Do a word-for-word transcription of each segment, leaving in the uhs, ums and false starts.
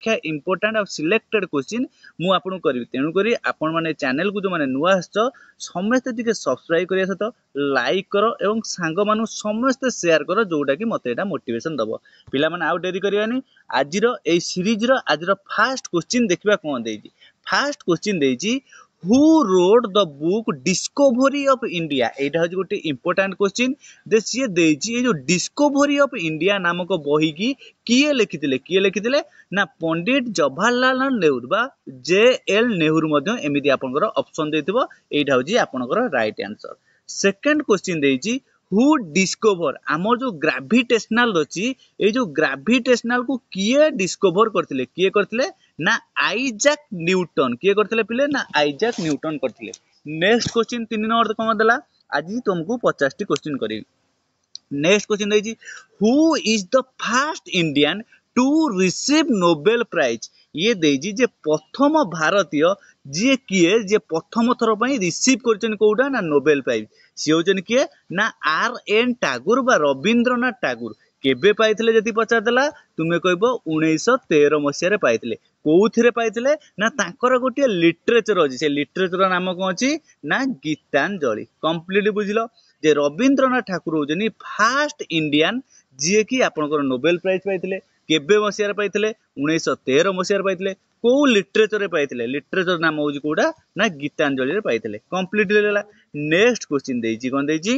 Kamakhya important और selected question मु आपन करी तेणुक आपण मैंने चैनल को जो मैंने नुआ आस समस्ते टी सब्सक्राइब करने सहित लाइक कर और सांग मान समस्ते शेयर कर जोटा कि मत मोटिवेशन दब पिला माने आउ डेरी करवानी आज सीरीज आज फास्ट क्वेश्चन देखा कौन दे फास्ट क्वेश्चन दे who wrote the book discovery of India एटा हज गोटे इंपोर्टेंट क्वेश्चन दे सी देजी जो डिस्कवरी ऑफ इंडिया नामक बही की किए लिखिथिले किए लिखिथिले ना पंडित जवाहरलाल नेहरू बा जे एल नेहरू मध्य एमिति आपनकर ऑप्शन देथिबो एटा हज आपनकर राइट आंसर सेकंड क्वेश्चन देजी हु डिस्कवर आमर जो ग्रेविटेशनल अच्छी ये जो ग्रेविटेशनल को किए डिस्कवर करथिले किए करथिले ना आइजैक न्यूटन किए करथिले पिले ना आइजैक न्यूटन करथिले नेक्स्ट क्वेश्चन तीन नंबर कौन देला आज तुमको पचास टी क्वेश्चन करी नेक्स्ट क्वेश्चन देजी who is the first Indian to receive Nobel prize ये देजी जे प्रथम भारतीय जी किए जे प्रथम थर पर रिसीव करछन कोडा ना नोबेल प्राइज सी होचन किए ना आर एन टागोर बा रविंद्रनाथ टागोर केबे पाइथिले जति पचार देला तुमे कहबो उन्नीस सौ तेरह मसिया रे पाइथिले कोउथिरे पाइथिले ना तांकर गोटे लिटरेचर अछि से लिटरेचर नाम कोन अछि ना गीतांजलि कंप्लीटली बुझिलो जे रविंद्रनाथ ठाकुर होजनी फर्स्ट इंडियन जी कि आपनकर नोबेल प्राइज पाइथिले केबे मसिया रे पाइथिले उन्नीस सौ तेरह मसिया रे पाइथिले को लिटरेचर रे पाइथिले लिटरेचर नाम होजी कोडा ना गीतांजलि रे पाइथिले कंप्लीटली लेला नेक्स्ट क्वेश्चन देजी कोन देजी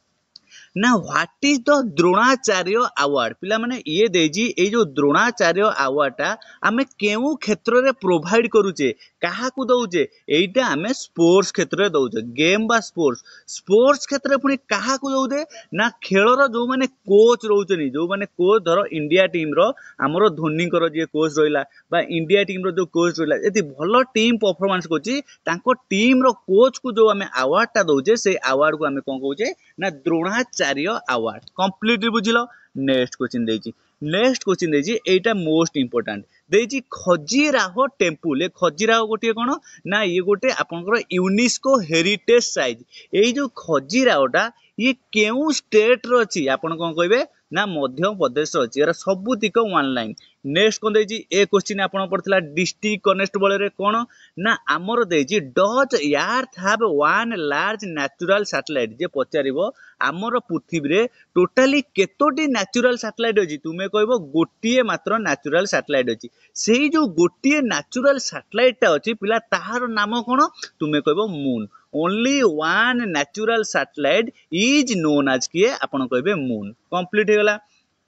ना what is the Dronacharya award पिला माने ये देजी ए जो द्रोणाचार्य अवार्ड टा आमे केउ क्षेत्र रे प्रोवाइड करूचे काहा को दउचे एइटा आमे स्पोर्ट्स क्षेत्र रे दउचे गेम बा स्पोर्ट्स स्पोर्ट्स क्षेत्र रे पुनी काहा को दउदे ना खेल रो जो माने कोच रहउचनी जो माने कोच धरो इंडिया टीम रो हमरो धोनी कर जे कोच रहिला बा इंडिया टीम रो जो कोच रहिला एति भलो टीम परफॉर्मेंस कोची तांको टीम रो कोच को जो आमे अवार्ड टा दउचे से अवार्ड को आमे कोन कहउचे ना द्रोणाचार्य अवार्ड कंप्लीटली बुझिलो नेक्स्ट क्वेश्चन देजी नेक्स्ट क्वेश्चन देजी एटा मोस्ट इंपोर्टेंट देजी खजुराहो टेम्पल ए खजुराहो गोटे कोन ना ये गोटे आपनकर यूनेस्को हेरिटेज साइट एई जो खजुराहोटा ये केउ स्टेट रो अछि आपन कोन कहबे ना मध्य प्रदेश रो अछि एरा सबुतिक वन लाइन नेक्स्ट कोन देजी ए क्वेश्चन आपन पड़थला डिस्ट्रिक्ट कनेस्टेबल रे कोन ना हमर देजी does earth have one large natural satellite जे पचारिबो हमर पृथ्वी रे टोटली केतोटी नेचुरल सैटेलाइट अछि तुमे कहबो गोटिए मात्र नेचुरल सैटेलाइट अछि सेही जो गोटिए नेचुरल सैटेलाइट ता अछि पिला ताहार नाम कोन तुमे कहबो moon only one natural satellite is known as किए आपन कहबे मून कंप्लीट हो गला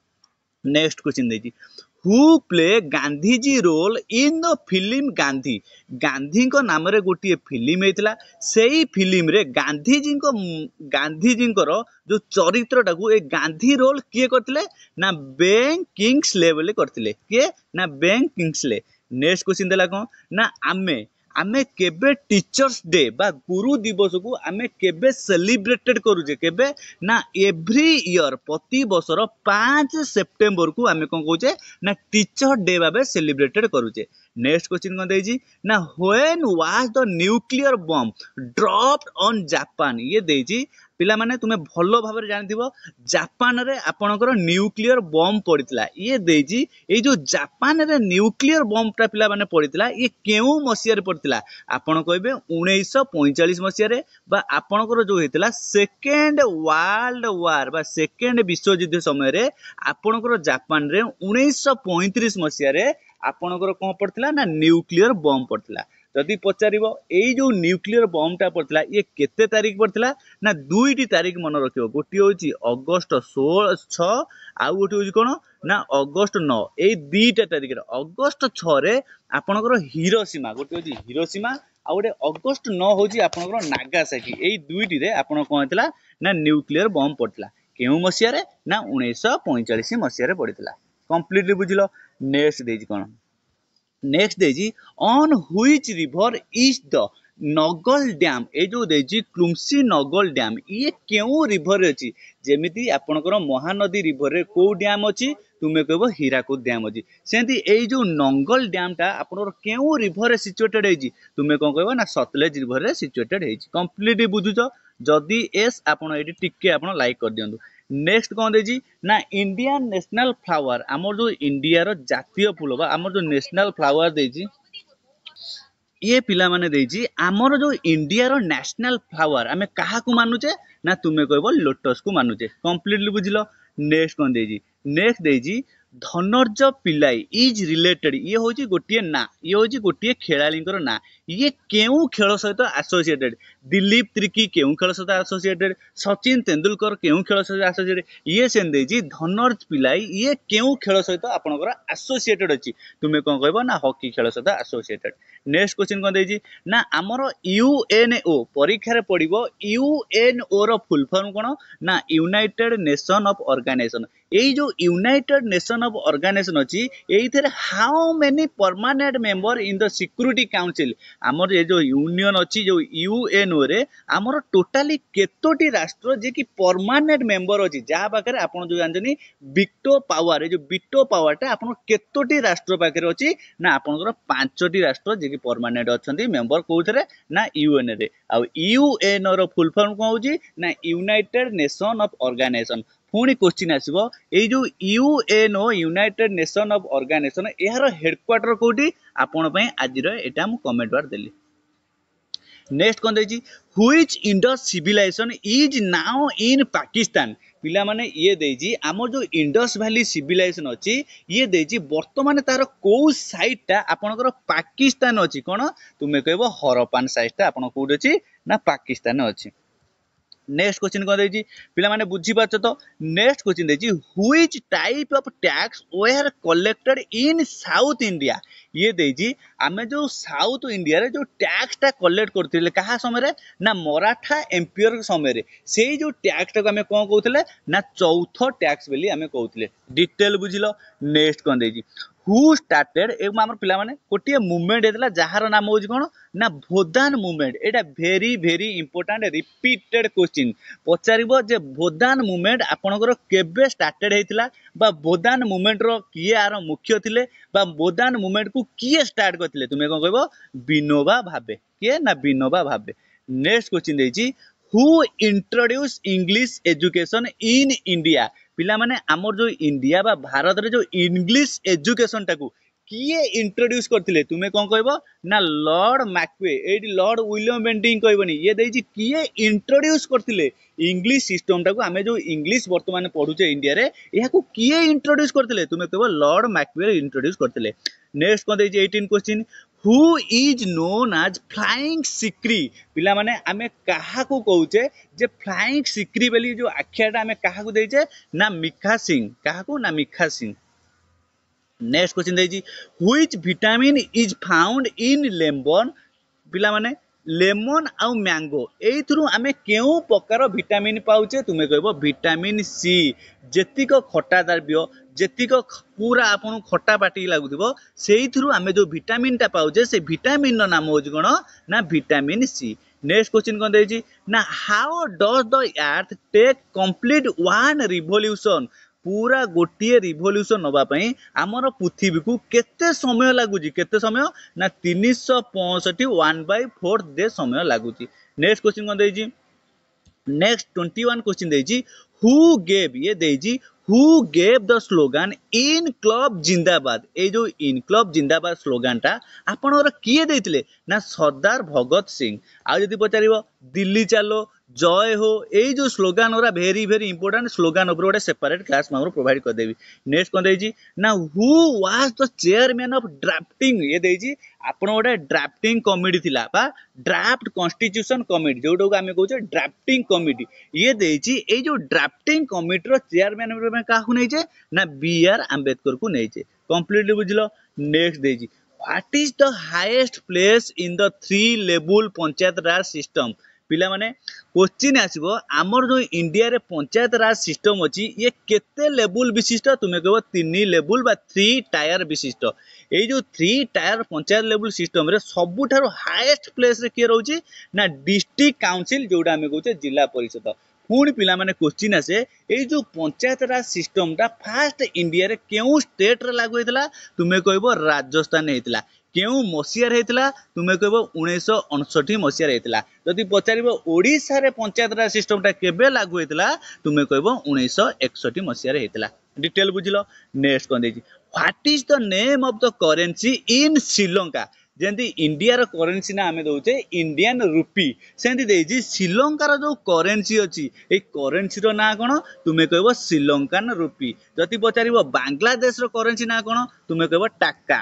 नेक्स्ट क्वेश्चन देजी who play Gandhiji role in the film Gandhi Gandhi को नाम रे गोटे फिल्म हेतला सेही फिल्म रे गांधीजी को गांधीजी को जो चरित्र टाकू ए गांधी रोल किए करथिले ना बेन किंग्सले बोले करथिले के ना बेन किंग्सले नेक्स्ट क्वेश्चन देला को ना आमे आमे केबे टीचर्स डे बा गुरु दिवस को आमे केबे सेलिब्रेटेड करूजे केबे ना एवरी ईयर प्रति वर्षर पाँच सेप्टेम्बर को आमे कोन कहूचे ना टीचर डे बाबे सेलिब्रेटेड करूचे नेक्स्ट क्वेश्चन कोन देजी ना when was the nuclear bomb dropped on Japan ये देजी पिला माने तुमे भलो भाबरे जानथिबो जापान रे आपनकर न्यूक्लियर बॉम्ब पड़ितला ये देजी ए जो जापान रे न्यूक्लियर बॉम्ब ता पिला माने पड़ितला ये केउ मसिया रे पड़ितला आपन कहबे उन्नीस सौ पैंतालीस मसिया रे बा आपनकर जो हेतला सेकेंड वर्ल्ड वार बा सेकेंड विश्व युद्ध समय रे आपनकर जापान रे उन्नीस सौ पैंतीस मसिया रे आपनकर कोन पड़ितला ना न्यूक्लियर बॉम्ब पड़ितला जदि पचारिबो एई जो न्यूक्लियर बॉम्ब ता पड़ितला ये केते तारीख पड़ितला ना दुईटी तारीख मन रखियो गोटी होची अगस्त सोलह छह आ गोटी होची कोन ना अगस्त नौ एई दुईटा तारीख रे अगस्त छह रे आपनकर हिरोशिमा गोटी होची हिरोशिमा आ गोटे अगस्त नौ होची आपनकर नागासाकी एई दुईटी रे आपन कोन हेतला ना न्यूक्लियर बॉम्ब पड़ितला केउ मसिया रे ना उन्नीस सौ पैंतालीस मसिया रे पड़ितला कंप्लीटली बुझिलो नेक्स्ट देजी कोन नेक्स्ट देजी on which river is the Nangal dam ए जो देजी क्लुमसी नगल डैम ये केउ रिवर अछि जेमिति आपनकर महानदी रिवर रे को डैम अछि तुमे कहबो हीराकुद डैम अछि सेंती ए जो नंगल डैम ता आपनकर केउ रिवर रे सिचुएटेड हेछि तुमे कोन कहबो ना सतलेज रिवर रे सिचुएटेड हेछि कंप्लीटली बुझुछो जदी एस आपन एटी टिके आपन लाइक कर दियंतु नेक्स्ट कौन देजी ना इंडियन नेशनल फ्लावर आमर जो इंडिया रो जातीय फूल बा आमर जो नेशनल फ्लावर देजी ये पिला माने देजी आमर जो इंडिया रो नेशनल फ्लावर आमे काहा को मानुचे ना तुमे कहबो लोटस को मानुचे कंप्लीटली बुझिलो। नेक्स्ट कौन देजी नेक्स्ट देजी धनर्ज पिलाई इज रिलेटेड ये होची गोटिए ना ये होची गोटिए खेलाळींकर ना ये केउ खेल सहित एसोसिएटेड दिलीप त्रिकी केउ खेल सहित एसोसिएटेड सचिन तेंदुलकर केउ खेल सहित एसोसिएटेड ये सेन देजी धनर्ज पिलाई ये केउ खेल सहित आपनकर एसोसिएटेड अछि तुमे कोन कहबो ना हॉकी खेल सहित एसोसिएटेड। नेक्स्ट क्वेश्चन कोन देजी ना हमर यूएनओ परीक्षा रे पडिबो यूएनओ रो फुल फॉर्म कोन ना यूनाइटेड नेशन ऑफ ऑर्गेनाइजेशन एई जो यूनाइटेड नेशन ऑफ ऑर्गेनाइजेशन अछि एइथरे how many permanent member in the security council हमर ए जो यूनियन अछि जो यूएनओ रे हमर टोटली केतोटी राष्ट्र जे कि परमानेंट मेंबर अछि जहा पाखरे आपण जो जानजनी विटो पावर ए जो विटो पावरटा आपण केतोटी राष्ट्र पाखरे अछि ना आपनकर पांचटी राष्ट्र जे कि परमानेंट अछंती मेंबर कोथरे ना यूएन रे आ यूएनओ रो फुल फॉर्म को होजी ना यूनाइटेड नेशन ऑफ ऑर्गेनाइजेशन। पुणी क्वेश्चन आसीबो ए जो UNO united nation of organisation एहार हेडक्वार्टर कोठी आपण पई आज रो एटा मु कमेंट बार देली। नेक्स्ट कोन देजी which Indus civilisation is now in Pakistan पिला माने ये देजी हमर जो इंडस वैली सिविलाइजेशन अछि ये देजी वर्तमान तार को साइटटा आपनकर पाकिस्तान अछि कोन तुमे कहबो हरप्पान साइटटा आपण कोड अछि ना पाकिस्तान अछि। नेक्स्ट क्वेश्चन कोन देजी पिला माने बुझी पाछ तो नेक्स्ट क्वेश्चन देजी which type of tax were collected in south India ये देजी आमे जो साउथ इंडिया रे जो टैक्स टा कलेक्ट करथिले कहा समय रे ना मराठा एम्पायर समय रे सेही जो टैक्स टा आमे कोन कहउथिले ना चौथा टैक्स बेली आमे कहउथिले डिटेल बुझिलो। नेक्स्ट कोन देजी हु स्टार्टेड एम हमर पिला माने कोटिए मूवमेंट हेतला जहार नाम होजी कोन ना भोदान मूवमेंट एटा very very important repeated question पचारिबो जे भोदान मूवमेंट आपनकर केबे स्टार्टेड हेतिला बा भोदान मूवमेंट रो किए आर मुख्य थिले बा भोदान मूवमेंट को किए स्टार्ट करथिले तुमे कोन कहबो विनोबा भावे किए ना विनोबा भावे। नेक्स्ट क्वेश्चन देजी who introduce English education in India पिला माने हमर जो इंडिया बा भारत रे जो इंग्लिश एजुकेशन टाकू किए इंट्रोड्यूस करथिले तुमे कोन कहबो ना लॉर्ड मैक्वे एडी लॉर्ड विलियम बेंटिंग कहबनी ये देजी किए इंट्रोड्यूस करथिले इंग्लिश सिस्टम टाकू आमे जो इंग्लिश वर्तमान पढुचे इंडिया रे एहा को किए इंट्रोड्यूस करथिले तुमे कहबो लॉर्ड मैक्वे इंट्रोड्यूस करथिले। नेक्स्ट कोन देजी eighteen question who is known as flying Sikh पिला माने आमे काहा को कहउचे जे फ्लाइंग सिक्री बेली जो आख्याटा आमे काहा को देइचे ना मिखा सिंह काहा को ना मिखा सिंह। नेक्स्ट क्वेश्चन देजी which vitamin is found in lemon पिला माने लेमन आउ मैंगो एथुरु आमे केउ प्रकार विटामिन पाउचे तुमे कहबो विटामिन सी जेतिक खट्टा द्रव्य जेतिक पूरा आपन खट्टा पाटी लागुथिबो सेइथुरु आमे जो विटामिन टा पाउचे से विटामिन रो नाम होज कोन ना विटामिन सी। नेक्स्ट क्वेश्चन कोन देजी ना how does the earth take complete one revolution पूरा गोटिए रिवोल्यूशन नबा पई हमर पृथ्वी को केते समय लागुजी केते समय ना तीन सौ पैंसठ वन बाय फोर दे समय लागुजी। नेक्स्ट क्वेश्चन कोन देजी नेक्स्ट इक्कीस क्वेश्चन देजी हु गेव ये देजी who gave the slogan Inquilab Zindabad ए जो इनक्लाब जिंदाबाद स्लोगन टा आपनर किए देथिले ना सरदार भगत सिंह आ जदी पचारिबो दिल्ली चलो जय हो ए जो स्लोगन ओरा वेरी वेरी इंपोर्टेंट स्लोगन ऊपर गोटे सेपरेट क्लास मामरो प्रोवाइड कर देबी। नेक्स्ट कोन देजी ना who was the chairman of drafting ये देजी आपण गोटे ड्राफ्टिंग कमिटी थिला बा ड्राफ्ट कॉन्स्टिट्यूशन कमिटी जोडो आमे कहउचे ड्राफ्टिंग कमिटी ये देजी ए जो ड्राफ्टिंग कमिटी रो चेयरमैन में काहू नैचे ना बी आर आंबेडकर को नैचे कंप्लीटली बुझलो। नेक्स्ट देजी what is the highest place in the three level panchayat raj system पिला माने क्वेश्चन आसीबो हमर जो इंडिया रे पंचायत राज सिस्टम अछि ये केते लेवल विशिष्ट तुमे कहबो तीन लेवल बा थ्री टायर विशिष्ट ए जो three tier panchayat level system रे सबुठारो हाईएस्ट प्लेस रे के रहउची ना डिस्ट्रिक्ट काउंसिल जोडा हमें कहउचे जिला परिषद। पुणी पिला माने क्वेश्चन आसे ए जो पंचायत राज सिस्टम टा फास्ट इंडिया रे केउ स्टेट रे लागू हेतला तुमे कहबो राजस्थान हेतला केउ मसीहार हेतिला तुमे कहबो उन्नीस अड़सठ मसीहार हेतिला जदि पचारिबो ओडिसा रे पंचायत राज सिस्टमटा केबे लागू हेतिला तुमे कहबो उन्नीस इकसठ मसीहार हेतिला डिटेल बुझिलो नेक्स्ट कोन देजी what is the name of the currency in Sri Lanka जेंति इंडिया रो करेंसी ना आमे दउचे इंडियन रुपी सेंति देजी श्रीलंका रो जो करेंसी अछि ए करेंसी रो ना कोन तुमे कहबो श्रीलंकन रुपी जति पचारिबो बांग्लादेश रो करेंसी ना कोन तुमे कहबो टाका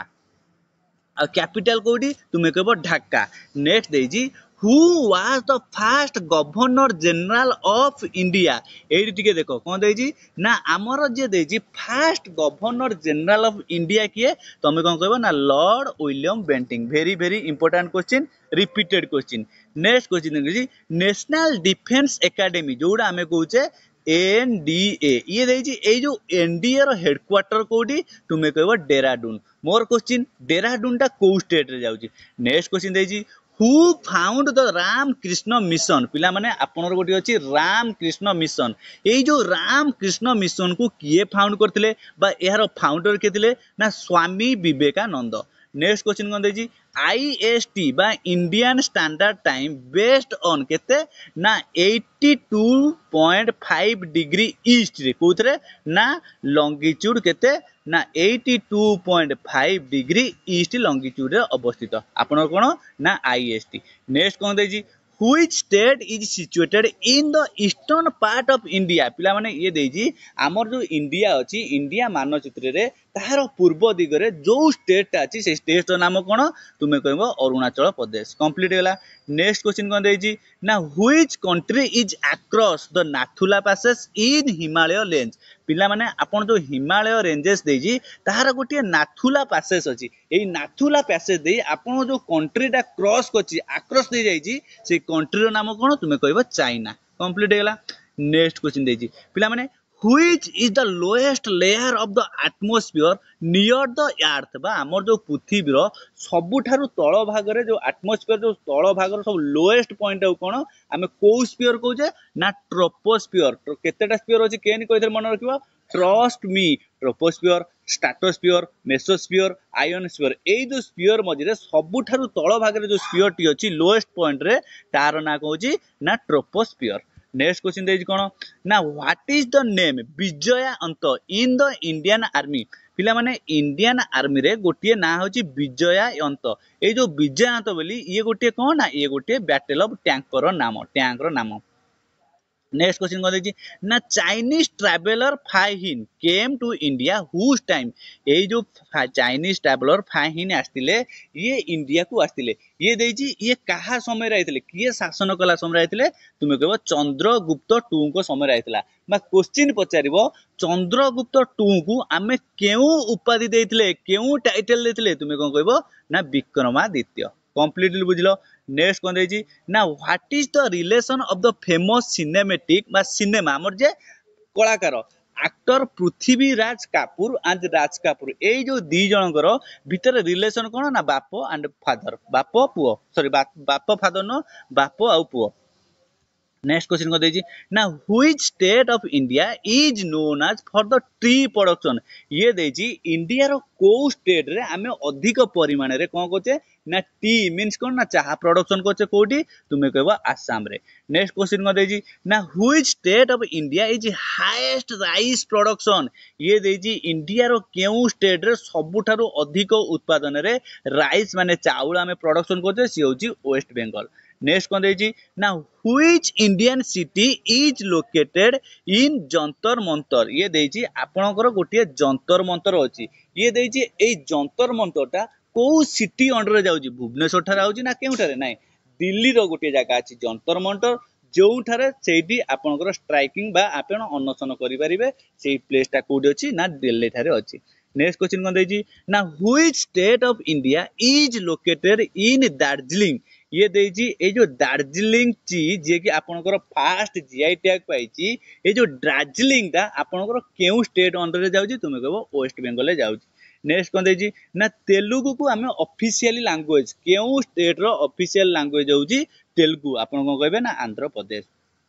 आ कैपिटल कोडी तुमे कहबो ढाका नेक्स्ट देजी who was the first governor general of India एडी टिके देखो कोन देजी ना हमर जे देजी first governor general of India किए तमे कोन कहबो ना Lord William Bentinck very very important question repeated question next question देजी नेशनल डिफेंस एकेडमी जोडा हमें कहूचे एनडीए ये देजी ए जो एनडीए रो हेडक्वार्टर कोडी तुमे कहबो डेराडून मोर क्वेश्चन डेराडून टा को स्टेट रे जाउची नेक्स्ट क्वेश्चन देजी who found the Ramakrishna mission पिला माने आपनर गोटी अछि राम कृष्ण मिशन ए जो राम कृष्ण मिशन को किए फाउंड करथिले बा एहार फाउंडर के थिले ना स्वामी विवेकानंद नेक्स्ट क्वेश्चन कोन देजी आईएसटी बा Indian standard time based on केते ना बयासी पॉइंट फाइव डिग्री ईस्ट रे कोथरे ना लॉन्गिट्यूड केते ना बयासी point five degree east longitude रे अवस्थित आपन कोन ना आईएसटी नेक्स्ट कोन देजी Which state is situated in the eastern part of India पिला माने ये देजी आमर जो इंडिया अछि इंडिया मानचित्र रे ताहार पूर्व दिगरे जो स्टेट अछि से स्टेट रो नाम कोन तुमे कहबो अरुणाचल प्रदेश कंप्लीट गेला नेक्स्ट क्वेश्चन कोन देजी ना which country is across the Nathula passes in Himalaya range पिला माने आपण जो हिमालय रेंजेस देजी ताहार गोटे नाथुला पैसेज अछि एई नाथुला पैसेज देई आपण जो कंट्रीटा क्रॉस करछि आक्रॉस दे जाईछि से कंट्री रो नाम कोन तुमे कहबो चाइना कंप्लीट गेला नेक्स्ट क्वेश्चन देजी पिला माने which is the lowest layer of the atmosphere near the earth बा हमर जो पृथ्वी रो सबुठारु तळ भाग रे जो एटमॉस्फेयर जो तळ भाग रो सब लोएस्ट पॉइंट कोन हमें को स्फीयर कहूजे ना ट्रोपोस्फियर तो केतेटा स्फीयर अछि केनी कहिथर मन रखिबो trust me troposphere stratosphere mesosphere ionosphere एई जो स्फीयर मझे रे सबुठारु तळ भाग रे जो स्फीयर टी अछि लोएस्ट पॉइंट रे तार ना कहूजी ना ट्रोपोस्फियर नेक्स्ट क्वेश्चन देजी कोन ना what is the name Vijayanta in the Indian army पिला माने इंडियन आर्मी रे गोटिए ना होची विजय अंत ए जो विजय अंत बोली ये गोटिए कोन ना ये गोटिए बैटल ऑफ टैंक रो नाम टैंक रो नाम नेक्स्ट क्वेश्चन कोन देजी ना Chinese traveller Fahien came to India whose time ए जो चाइनीज ट्रैवलर फाहिन आस्तिले ये इंडिया को आस्तिले ये देजी ये कहा समय रहितले किए शासन कला समय रहितले तुमे कहबो चंद्रगुप्त टू को समय रहितला बा क्वेश्चन पचारिबो चंद्रगुप्त टू को आमे केउ उपाधि देथिले केउ टाइटल देथिले तुमे कोन कहबो ना विक्रमादित्य कंप्लीटली बुझलो नेक्स्ट कोन देजी ना what is the relation of the famous cinematic बा सिनेमा हमर जे कलाकार एक्टर पृथ्वीराज कपूर एंड राज कपूर ए जो दी जनकर भीतर रिलेशन कोन ना बाप एंड फादर बाप पुओ सॉरी बाप फादर नो बाप आ पुओ नेक्स्ट क्वेश्चन को देजी ना which state of India is known as for the tea production ये देजी इंडिया रो को स्टेट रे हमें अधिक परिमाण रे कोन कोचे ना टी मींस कोन ना चाहा प्रोडक्शन कोचे कोडी तुमे कहबो आसाम रे नेक्स्ट क्वेश्चन को देजी ना which state of India is highest rice production ये देजी इंडिया रो केउ स्टेट रे सबुठारु अधिक उत्पादन रे राइस माने चाउल हमें प्रोडक्शन कोचे सी होची वेस्ट बंगाल नेक्स्ट कोन देजी ना which Indian city is located in Jantar Mantar ये देजी आपनकर गोटिए जंतर मंतर अछि ये देजी ए जंतर मंतरटा को सिटी अंडर जाउची भुवनेश्वर ठार आउची ना केउठारे नाही दिल्ली रो गोटिए जागा अछि जंतर मंतर जोउठारे सेठी आपनकर स्ट्राइकिंग बा आपण अनशन करि परिबे सेही प्लेसटा कोडी अछि ना दिल्ली ठारे अछि नेक्स्ट क्वेश्चन कोन देजी ना which state of India is located in Darjeeling ये देजी ए जो दार्जिलिंग ची जे कि आपनकर फास्ट जीआई टैग पाइची ए जो दार्जिलिंग ता आपनकर केउ स्टेट अंडर रे जाउची तुमे कहबो वेस्ट बंगाल रे जाउची नेक्स्ट कोन देजी ना तेलुगु को हमें ऑफिशियली लैंग्वेज केउ स्टेट रो ऑफिशियल लैंग्वेज होउची तेलुगु आपन को कहबे ना आंध्र प्रदेश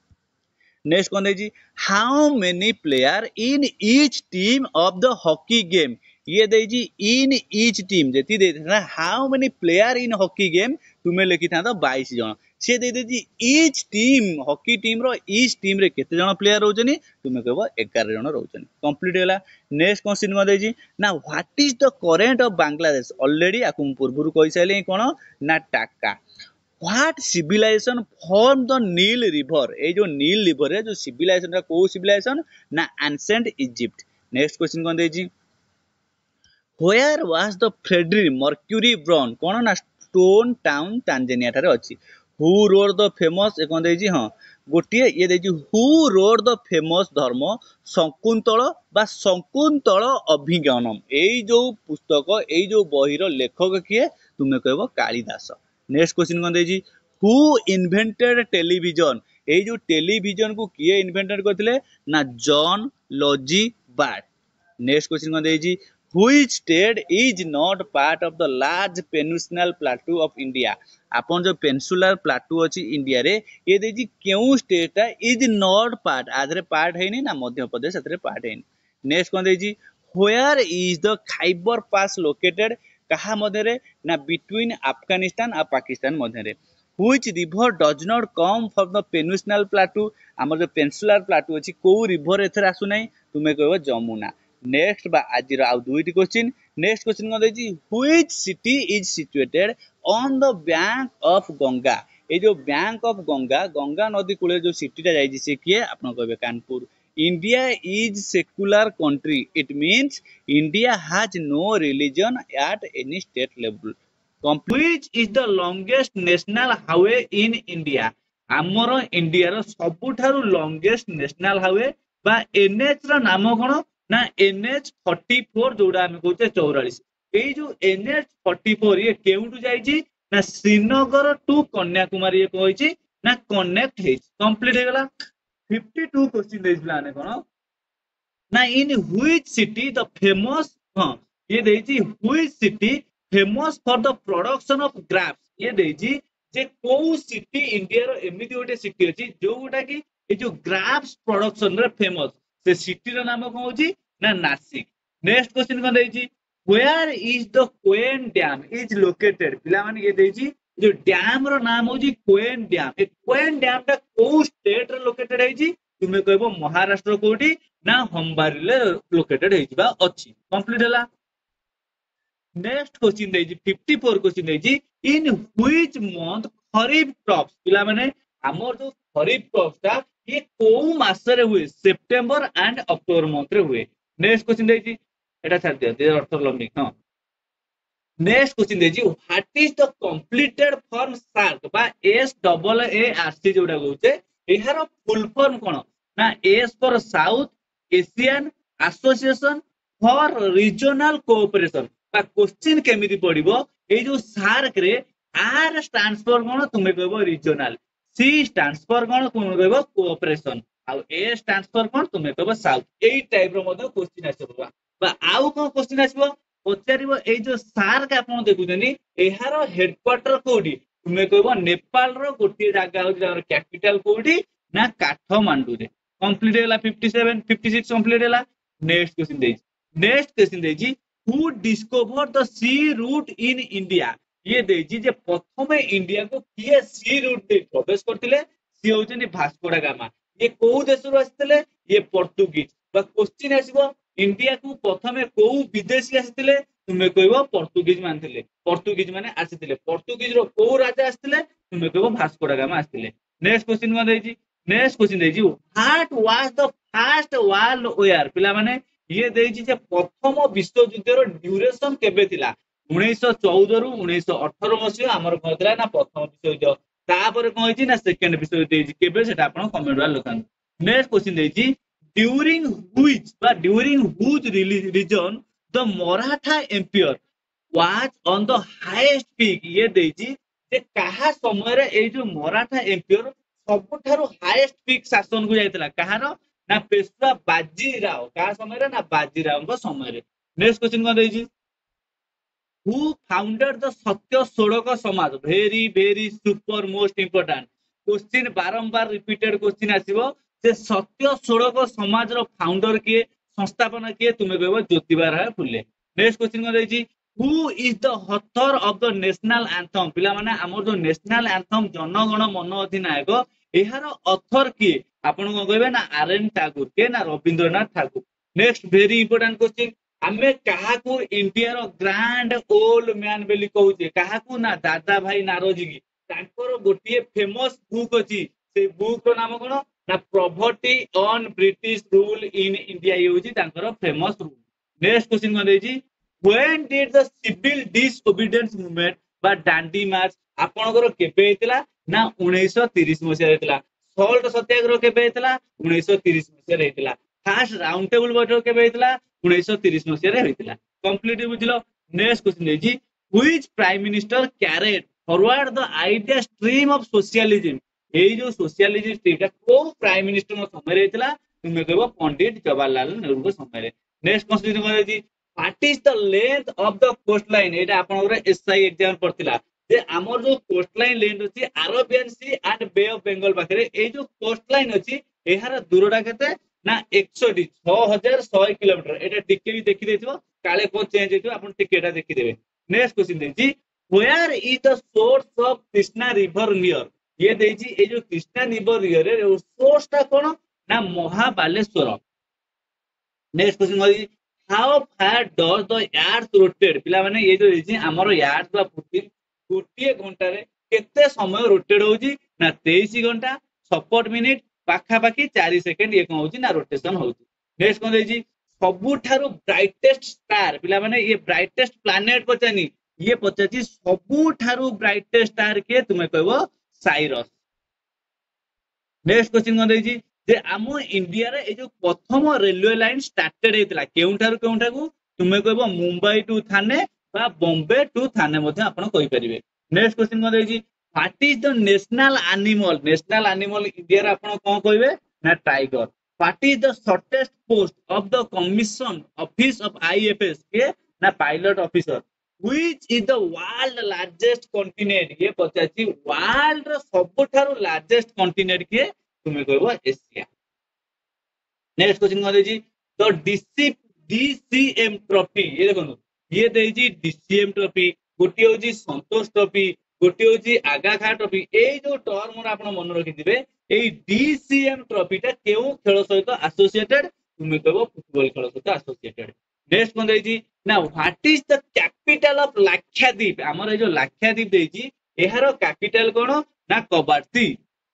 नेक्स्ट कोन देजी how many player in each team of the hockey game ये देजी इन ईच टीम जेती दे ना how many player in hockey game तुमे लिखि था बाईस जन से दे देजी ईच टीम हॉकी टीम रो ईच टीम रे केते जन प्लेयर रहउजनी तुमे कहबो ग्यारह जन रहउजनी कंप्लीट होला। नेक्स्ट क्वेश्चन को देजी ना what is the current of Bangladesh already आकु पूर्वरु कहि साइले कोन ना taka what civilization form the Nile river ए जो नील रिवर रे जो सिविलाइजेशन को सिविलाइजेशन ना एंशिएंट इजिप्ट। नेक्स्ट क्वेश्चन को देजी Where was the Frederick Mercury Brown कौन ना स्टोन टाउन टांजानिया ठारे अछि। Who wrote the famous ए कोन देजी हां गोटिए ये देजी Who wrote the famous धर्म शकुंतल बा शकुंतल अभिज्ञानम एई जो पुस्तक एई जो बही रो लेखक किए तुमे कहबो कालिदास। नेक्स्ट क्वेश्चन कोन देजी Who invented television एई जो टेलीविजन को किए इन्वेंटेड करथिले ना John Logie Baird. Next question कोन देजी Which state is not part of the large peninsular plateau of India आपन जो पेनिनसुलर प्लाटू अछि इंडिया रे ये देजी केउ स्टेट इज नॉट पार्ट आधरे पार्ट हैनी ना मध्य प्रदेश आधरे पार्ट हैनी। नेक्स्ट कोन देजी Where is the Khyber Pass located कहा मध्य रे ना बिटवीन अफगानिस्तान और पाकिस्तान मध्य रे। Which river does not come from the peninsular plateau हमर जो पेनिनसुलर प्लाटू अछि को रिवर एथरे आसु नै तुमे कहबो जमुना। नेक्स्ट बा आज आउ दुईटी क्वेश्चन। नेक्स्ट क्वेश्चन को देजी which city is situated on the bank of Ganga ए जो बैंक ऑफ गंगा गंगा नदी कूले जो सिटीटा जाईजी से किए आपन कहबे Kanpur. India is secular country it means India has no religion at any state level. Which is the longest national highway in India हमरो India रो सबुठारु लॉन्गेस्ट नेशनल हाईवे बा एनएच रो नाम कोन ना एनएच चौवालीस जोड़ा हम कहते चौवालीस ए जो एनएच चौवालीस ये केउटू जाईची ना श्रीनगर टू कन्याकुमारी ये कहैची ना कनेक्ट हे कंप्लीट हे गला। बावन क्वेश्चन देइछला ने कोन ना in which city the famous हां ये देइची which city famous for the production of grapes ये देइची जे को सिटी इंडिया रो एमिति गोटे सिटी अछि जोटा कि ए जो ग्राफ्स प्रोडक्शन रे फेमस से सिटी रो नाम कोन होची ना नासिक। नेक्स्ट क्वेश्चन कोन देइची where is the Koyna dam is located पिला माने ये देइची जो डैम रो नाम होची क्वेन डैम ए क्वेन डैम ता को स्टेट रे लोकेटेड हेची तुमे कहबो महाराष्ट्र कोठी ना हम्बारी ले लोकेटेड हेची बा अछि कंप्लीट हला। नेक्स्ट क्वेश्चन देइची चौवन क्वेश्चन देइची in which month kharif crops पिला माने हमर जो खरीफ क्रॉप्स ता ये को मास रे हुए सितंबर एंड अक्टूबर मंथ रे हुए। नेक्स्ट क्वेश्चन देइची एटा छाड़ दिया दे अर्थ लर्निंग हां। नेक्स्ट क्वेश्चन देइची what is the completed form SAARC बा S double A R C जोडा कहउचे एहार फुल फॉर्म कोन ना S for South Asian association for regional cooperation बा क्वेश्चन केमिति पडिबो ए जो सार्क रे आर स्टैंड्स फॉर कोन तुमे कहबो रीजनल सी स्टैंड्स फॉर कोन तुमे कहबो कोऑपरेशन आ ए स्टैंड्स फॉर कोन तुमे कहबो साउथ एई टाइप रो मधे क्वेश्चन आछबो बा आउ कोन क्वेश्चन आछबो पचारिबो ए जो सार्क आपण देखुजनी एहारो हेडक्वार्टर कोडी तुमे कहबो नेपाल रो गोटी जागा हो जर कैपिटल कोडी ना काठमांडू रे कंप्लीट होला सत्तावन छप्पन कंप्लीट होला। नेक्स्ट क्वेश्चन देई नेक्स्ट क्वेश्चन देई who discover the sea route in India ये देई जे प्रथमे इंडिया को किए सी रूट दे प्रवेश करथिले सी होचनी भास्को डा गामा ये को देश रो आस्थिले ये पोर्तुगीज बा क्वेश्चन आसीबो इंडिया को प्रथमे को विदेशी आस्थिले तुमे कहबो पोर्तुगीज मानथिले पोर्तुगीज माने आसीथिले पोर्तुगीज रो को राजा आस्थिले तुमे कहबो भास्को डा गामा आस्थिले। नेक्स्ट क्वेश्चन मा देई नेक्स्ट क्वेश्चन देई what was the first world war पिला माने ये देई जे प्रथम विश्व युद्ध रो ड्यूरेशन केबे थिला उन्नीस सौ चौदह रु उन्नीस सौ अठारह मसिया हमर कहतला ना प्रथम विश्व युद्ध तापर कोन होइची ना सेकंड विश्व युद्ध देई केबे सेटा आपण कमेंट वाला लखन। नेक्स्ट क्वेश्चन देई ड्यूरिंग व्हिच बा during which region the Maratha empire was on the highest peak ये देई जे कहा समय रे ए जो मराठा एम्पायर सबठारो हाईएस्ट पीक शासन को जाइतला कहारो ना पेशवा बाजीराव का समय रे ना बाजीराव को समय रे। नेक्स्ट क्वेश्चन कोन देई who founded the Satya Shodhak Samaj very very super most important question बारंबार रिपीटेड क्वेश्चन आसीबो से सत्य सोडक समाज रो फाउंडर किए संस्थापना किए तुमे कहबो ज्योतिबा राय फुले। नेक्स्ट क्वेश्चन को देछि who is the author of the national anthem पिला माने हमर जो नेशनल एंथम जनगण मन अधिनायक एहार ऑथर किए आपण को कहबे ना आर एन ठाकुर के ना Rabindranath Thakur. Next very important question आमे कहा को इंडिया रो ग्रैंड ओल्ड मैन बेली कहूचे कहा को ना दादा भाई नारोजी की तांकर गोटिए फेमस बुक अछि से बुक रो नाम कोन ना property on British rule in India यूजी तांकर फेमस रूल। नेक्स्ट क्वेश्चन को देछि when did the civil disobedience movement बा डांडी मार्च आपनकर केबे हेतला ना उन्नीस तीस मसिया हेतला। सॉल्ट सत्याग्रह केबे हेतला उन्नीस तीस मसिया हेतला। फर्स्ट राउंड टेबल बैठक केबे हेतला उन्नीस तीस मसिया हेतला। कंप्लीट बुझलो। नेक्स्ट क्वेश्चन देछि which prime minister carried forward the idea stream of socialism ए जो सोशलिज्म स्ट्रीम को प्राइम मिनिस्टर नो समय हेतला तुमे कहबो पंडित जवाहरलाल नेहरू को समय। नेक्स्ट क्वेश्चन को देछि What is the length of the coastline? एटा आपनकर एसआई एग्जाम पड़तिला जे हमर जो कोस्टलाइन लेंथ अछि Arabian sea and bay of Bengal पाखरे ए जो कोस्टलाइन अछि एहार दूरटा केते ना एक सौ छह हज़ार सौ किलोमीटर एटा टिके भी देखि देथिबो काले को चेंज हेतिबो आपन टिकेटा देखि देबे। नेक्स्ट क्वेश्चन देछि where is the source of Krishna river near ये देछि ए जो कृष्णा रिवर नियर रे सोर्स ता कोन ना महाबालेश्वर। नेक्स्ट क्वेश्चन अछि How far does the earth rotate? पिला माने ये जो देछि हमर earth बा पृथ्वी गोटिए घंटा रे केते समय रोटेट होउची ना तेईस घंटा छप्पन मिनिट पाखा पाखी चार सेकंड ये कोन होउची ना रोटेशन होउची। नेक्स्ट कोन देछि सबुठारो ब्राइटेस्ट स्टार पिला माने ये ब्राइटेस्ट प्लैनेट पचानी ये पचाची सबुठारो ब्राइटेस्ट स्टार के तुमे कहबो साइरस। नेक्स्ट क्वेश्चन कोन देछि जे आमो इंडिया रे ए जो प्रथम रेलवे लाइन स्टार्टेड हेतला केउठार केउठा को तुमे कहबो मुंबई टू थाने बा बॉम्बे टू थाने मध्ये आपण कहि परिबे। नेक्स्ट क्वेश्चन को देछि what is the national animal national animal India रे आपण कोन कहबे ना tiger. What is the shortest post of the commission office of IFS के ना pilot officer. Which is the world largest continent ये पचाची वर्ल्ड रो सबठारो लार्जेस्ट कॉन्टिनेंट के तुमे कहबो एशिया। नेक्स्ट क्वेश्चन को देछि तो डीसी डीसीएम ट्रॉफी ये देखो ये देछि डीसीएम ट्रॉफी गोटी होजी संतोष ट्रॉफी गोटी होजी आगा खा ट्रॉफी ए जो टर्म रा आपण मन रखि दिबे ए डीसीएम ट्रॉफी ता केउ खेल सहित एसोसिएटेड तुमे कहबो फुटबॉल खेल सहित एसोसिएटेड। नेक्स्ट को देछि ना what is the capital of Lakshadweep हमर ए जो लाक्षाद्वीप देछि एहारो कैपिटल कोन ना कबार्ती।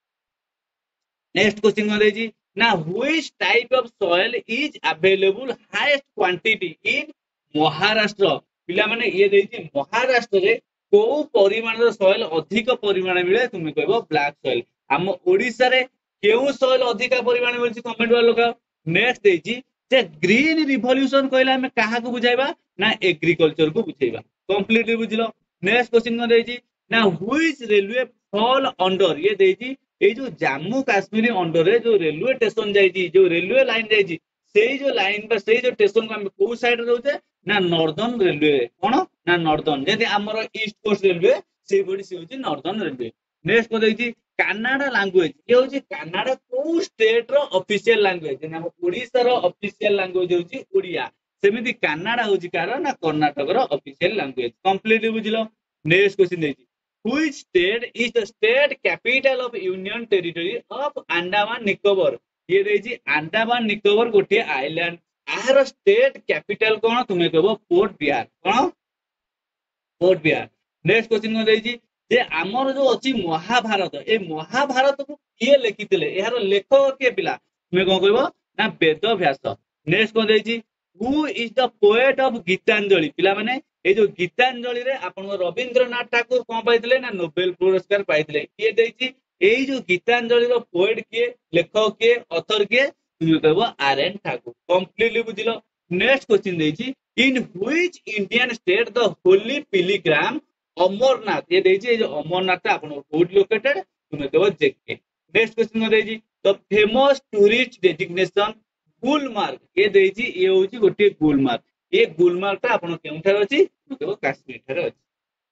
नेक्स्ट क्वेश्चन को देछि ना which type of soil is available highest quantity in Maharashtra पिला माने ये देछि महाराष्ट्र रे को परिमाण रो सॉइल अधिक परिमाण मिले तुमे कहबो ब्लैक सॉइल। हम ओडिसा रे केउ सॉइल अधिक परिमाण मिलछि कमेंट वाला लोग। नेक्स्ट देछि जे ग्रीन रिवॉल्यूशन कहला हम काहा को बुझाइबा ना एग्रीकल्चर को बुझाइबा। कंप्लीटली बुझलो। नेक्स्ट क्वेश्चन को देछि ना व्हिच रेलवे फॉल अंडर ये देछि ए जो जम्मू काश्मीर अंडर रे जो रेलवे स्टेशन जाईजी जो रेलवे लाइन जाईजी सेही जो लाइन पर सेही जो स्टेशन को हम को साइड रे रहउते ना नॉर्दर्न रेलवे कोन ना नॉर्दर्न जेते हमर ईस्ट कोस्ट रेलवे से बडी से होची नॉर्दर्न रेलवे। नेक्स्ट को देछि कन्नड़ा लैंग्वेज ये होची कन्नड़ा को स्टेट रो ऑफिशियल लैंग्वेज जे हम ओडिसा रो ऑफिशियल लैंग्वेज होची ओडिया सेमिति कन्नड़ा होची कारण ना कर्नाटक रो ऑफिशियल लैंग्वेज। कंप्लीटली बुझलो। नेक्स्ट क्वेश्चन देछि Which state is the state capital of Union Territory of Andaman Nicobar? ये देछि अंडमान निकोबर गोटे आइलैंड आहार स्टेट कैपिटल कोन तुमे कहबो पोर्ट ब्लेयर कोन पोर्ट ब्लेयर। नेक्स्ट क्वेश्चन को देछि जे हमर जो अछि महाभारत ए महाभारत को किए लिखितले एहार लेखक के पिला तुमे कोन कहबो ना वेद व्यास। नेक्स्ट को देछि who is the poet of Gitanjali पिला माने ए जो गीतांजलि रे आपण रविंद्रनाथ ठाकुर कोन पाइतले ना नोबेल पुरस्कार पाइतले ये देछि ए जो गीतांजलि रो पोएट के लेखक के ऑथर के तुमे कहबो आर एन ठाकुर। कंप्लीटली बुझिलो। नेक्स्ट क्वेश्चन देछि in which Indian state the holy pilgrim Amarnath ये देछि ए जो अमरनाथ आपण कोड लोकेटेड तुमे कहबो जेके। नेक्स्ट क्वेश्चन देछि the famous tourist destination Gulmarg ये देछि ये होछि गोटे गुलमार्ग ये गुलमार्ग ता आपण केउठार अछि देखो काश्मीर थारे अछि।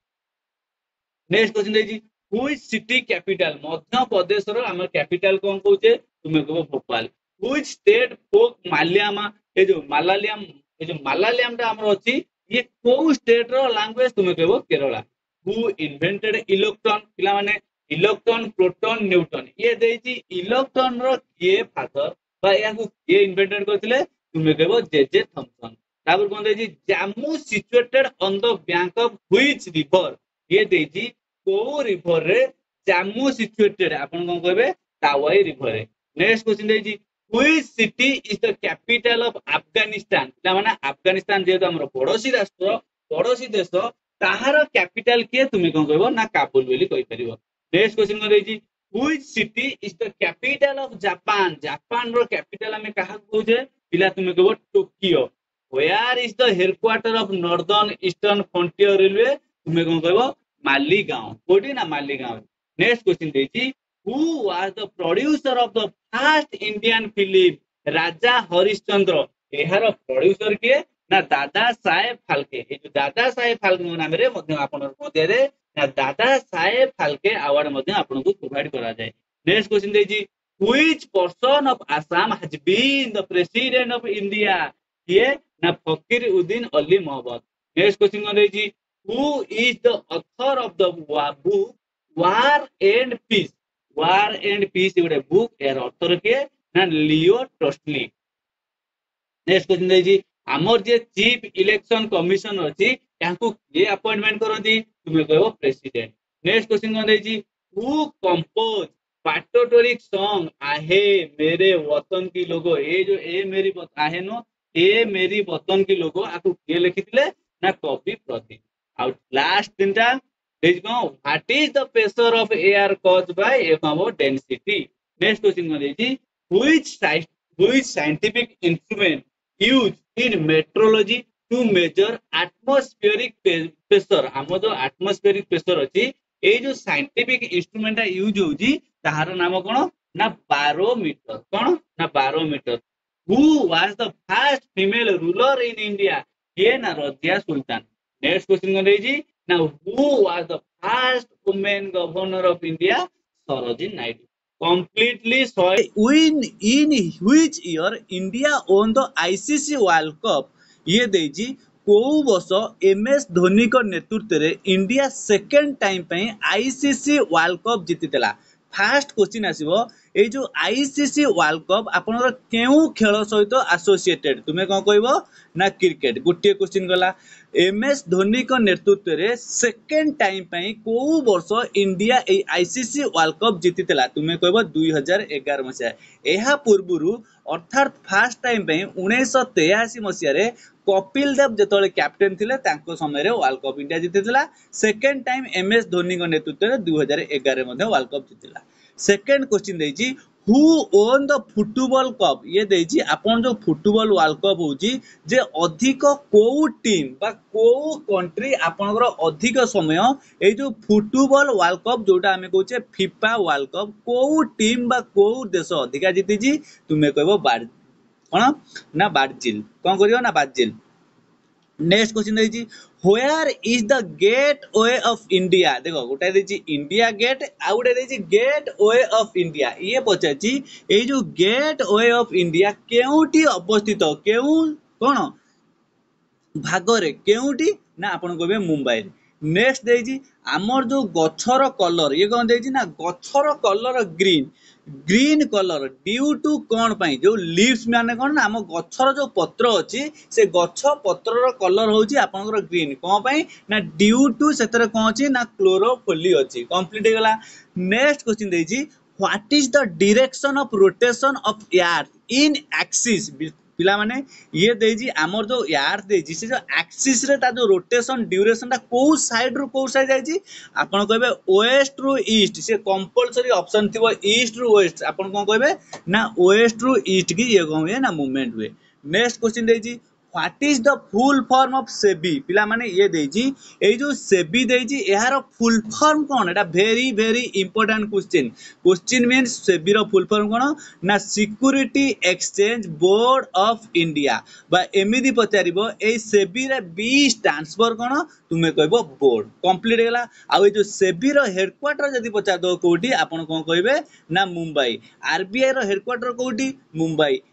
नेक्स्ट क्वेश्चन देछि which city capital Madhya Pradesh रो हमर कैपिटल कोन कहउचे तुमे कहबो Bhopal. Which state folk Malayalam ए जो मालायालम ए जो मालायालम ता हमर अछि ये को स्टेट रो लैंग्वेज तुमे कहबो केरला। हु इन्वेंटेड इलेक्ट्रॉन पिला माने इलेक्ट्रॉन प्रोटॉन न्यूट्रॉन ये देजी इलेक्ट्रॉन रो के फादर बा या को के इन्वेंटेड करथिले तुमे कहबो जेजे थॉमसन। तापर कोन देजी Jammu situated on the bank of which river ये देजी को रिवर रे जम्मू सिचुएटेड आपण कोन कहबे तावाई रिवर रे। नेक्स्ट क्वेश्चन देजी which city is the capital of Afghanistan पिला माने अफगानिस्तान जेतो हमर पड़ोसी राष्ट्र पड़ोसी देश ताहार कैपिटल के तुमे कोन कहबो ना काबुल बोली कहि परिबो। नेक्स्ट क्वेश्चन को देजी which city is the capital of Japan Japan रो कैपिटल हमें कहा कहूजे पिला तुमे कहबो Tokyo. Where is the headquarter of northern eastern frontier railway तुमे कोन कहबो मालीगांव कोडी ना मालीगांव। नेक्स्ट क्वेश्चन देजी who was the producer of the first Indian film Raja Harishchandra एहार प्रोड्यूसर के ना दादा साहेब फाल्के ए जो दादा साहेब फाल्के नाम रे मध्य आपन मध्य रे ना दादा साहेब फाल्के अवार्ड मध्य आपन को प्रोवाइड करा जाय। नेक्स्ट क्वेश्चन देजी which person of Assam has been the president of India ये ना Fakhruddin Ali Mohammed. Next question को देजी who is the author of the book War and Peace War and Peace गुडे बुक एर ऑथर के ना लियो टोस्टली। नेक्स्ट क्वेश्चन देजी हमर जे चीफ इलेक्शन कमिशन अछि याकू ये अपॉइंटमेंट करती तुमे कहबो प्रेसिडेंट। नेक्स्ट क्वेश्चन को देजी हु कंपोज पैट्रियोटिक सॉन्ग आहे मेरे वतन की लोगो ए जो ए मेरी आहे नो ए मेरी वतन की लोगो आकू के लिखितले ना कवि प्रदीप। आउट लास्ट तीनटा देज को what is the pressure of air caused by a कहबो डेंसिटी। नेक्स्ट क्वेश्चन को देजी which which scientific instrument use in metrology to measure atmospheric pressure हम जो एटमॉस्फेरिक प्रेशर अछि ए जो साइंटिफिक इंस्ट्रूमेंट यूज होजी ताहार नाम कोन ना बारोमीटर कोन ना barometer. Who was the first female ruler in India ये ना रजिया सुल्तान। नेक्स्ट क्वेश्चन को देजी ना who was the first women governor of India Sarojini Naidu. Completely sorry. Win in which year India won the I C C World Cup ये देजी को वर्ष M S Dhoni को नेतृत्व रे इंडिया सेकंड टाइम पे I C C world cup जीतितला। Fast question आसीबो ए जो I C C world cup आपनर केउ खेल सहित एसोसिएटेड तुमे कोन कहबो ना क्रिकेट। गोटे क्वेश्चन गला एम एस धोनी को नेतृत्व रे सेकंड टाइम पे को वर्ष इंडिया ए I C C world cup जीतितला तुमे कहबो दो हज़ार ग्यारह मसिया। एहा पूर्वरु अर्थात फास्ट टाइम पे उन्नीस सौ तिरासी मसिया रे कपिल देव जेतले कैप्टन थिले तांको समय रे वर्ल्ड कप इंडिया जीतितला। Second time M S Dhoni को नेतृत्व रे दो हज़ार ग्यारह मध्ये वर्ल्ड कप जीतिला। सेकंड क्वेश्चन देजी who own the football cup ये देजी आपन जो फुटबॉल वर्ल्ड कप होजी जे अधिक को टीम बा को कंट्री आपनकर अधिक समय ए जो फुटबॉल वर्ल्ड कप जोटा हमें कहूचे फीफा वर्ल्ड कप को टीम बा को देश अधिका जीतिजी तुमे कहबो बार कोन ना ब्राजील कोन करियो ना ब्राजील। नेक्स्ट क्वेश्चन देजी where is the gateway of India देखो गोटा देजी इंडिया गेट आ गोटा देजी गेट वे ऑफ इंडिया ये पचाची ए जो गेट वे ऑफ इंडिया केउटी अवस्थित केउ कोन भागरे केउटी ना आपण कहबे मुंबई। नेक्स्ट देजी हमर जो गछर कलर ये कोन देजी ना गछर colour green green colour due to कौन पाई जो लीव्स माने कौन ना हम गछर जो पत्र अछि से गछ पत्रर कलर होची आपनकर ग्रीन कोन पाई ना ड्यू टू सेतर कोन अछि ना क्लोरोफिल अछि। कंप्लीट हे गला। नेक्स्ट क्वेश्चन देजी what is the direction of rotation of earth in axis पिला माने ये देजी हमर जो अर्थ देजी से जो एक्सिस रे ता जो रोटेशन ड्यूरेशन ता को साइड रो को साइड जाईजी आपण कहबे वेस्ट रु ईस्ट से कंपलसरी ऑप्शन थिबो ईस्ट रु वेस्ट आपण कोन कहबे ना वेस्ट रु ईस्ट की ये कहबे ना मूवमेंट हुए। नेक्स्ट क्वेश्चन देजी what is the full form of SEBI पिला माने ये देजी ए जो सेबी देजी एहार फुल फॉर्म कोन एटा very very important question question means SEBI रो फुल फॉर्म कोन ना security exchange board of India बा एमिदी पचारिबो ए सेबी रे बी स्टैंड्स फॉर कोन तुमे कहबो बोर्ड। कंप्लीट गेला। आ ए जो सेबी रो हेडक्वार्टर जदी पचा दो कोठी आपण कोन कहबे ना मुंबई। आरबीआई रो हेडक्वार्टर कोठी मुंबई।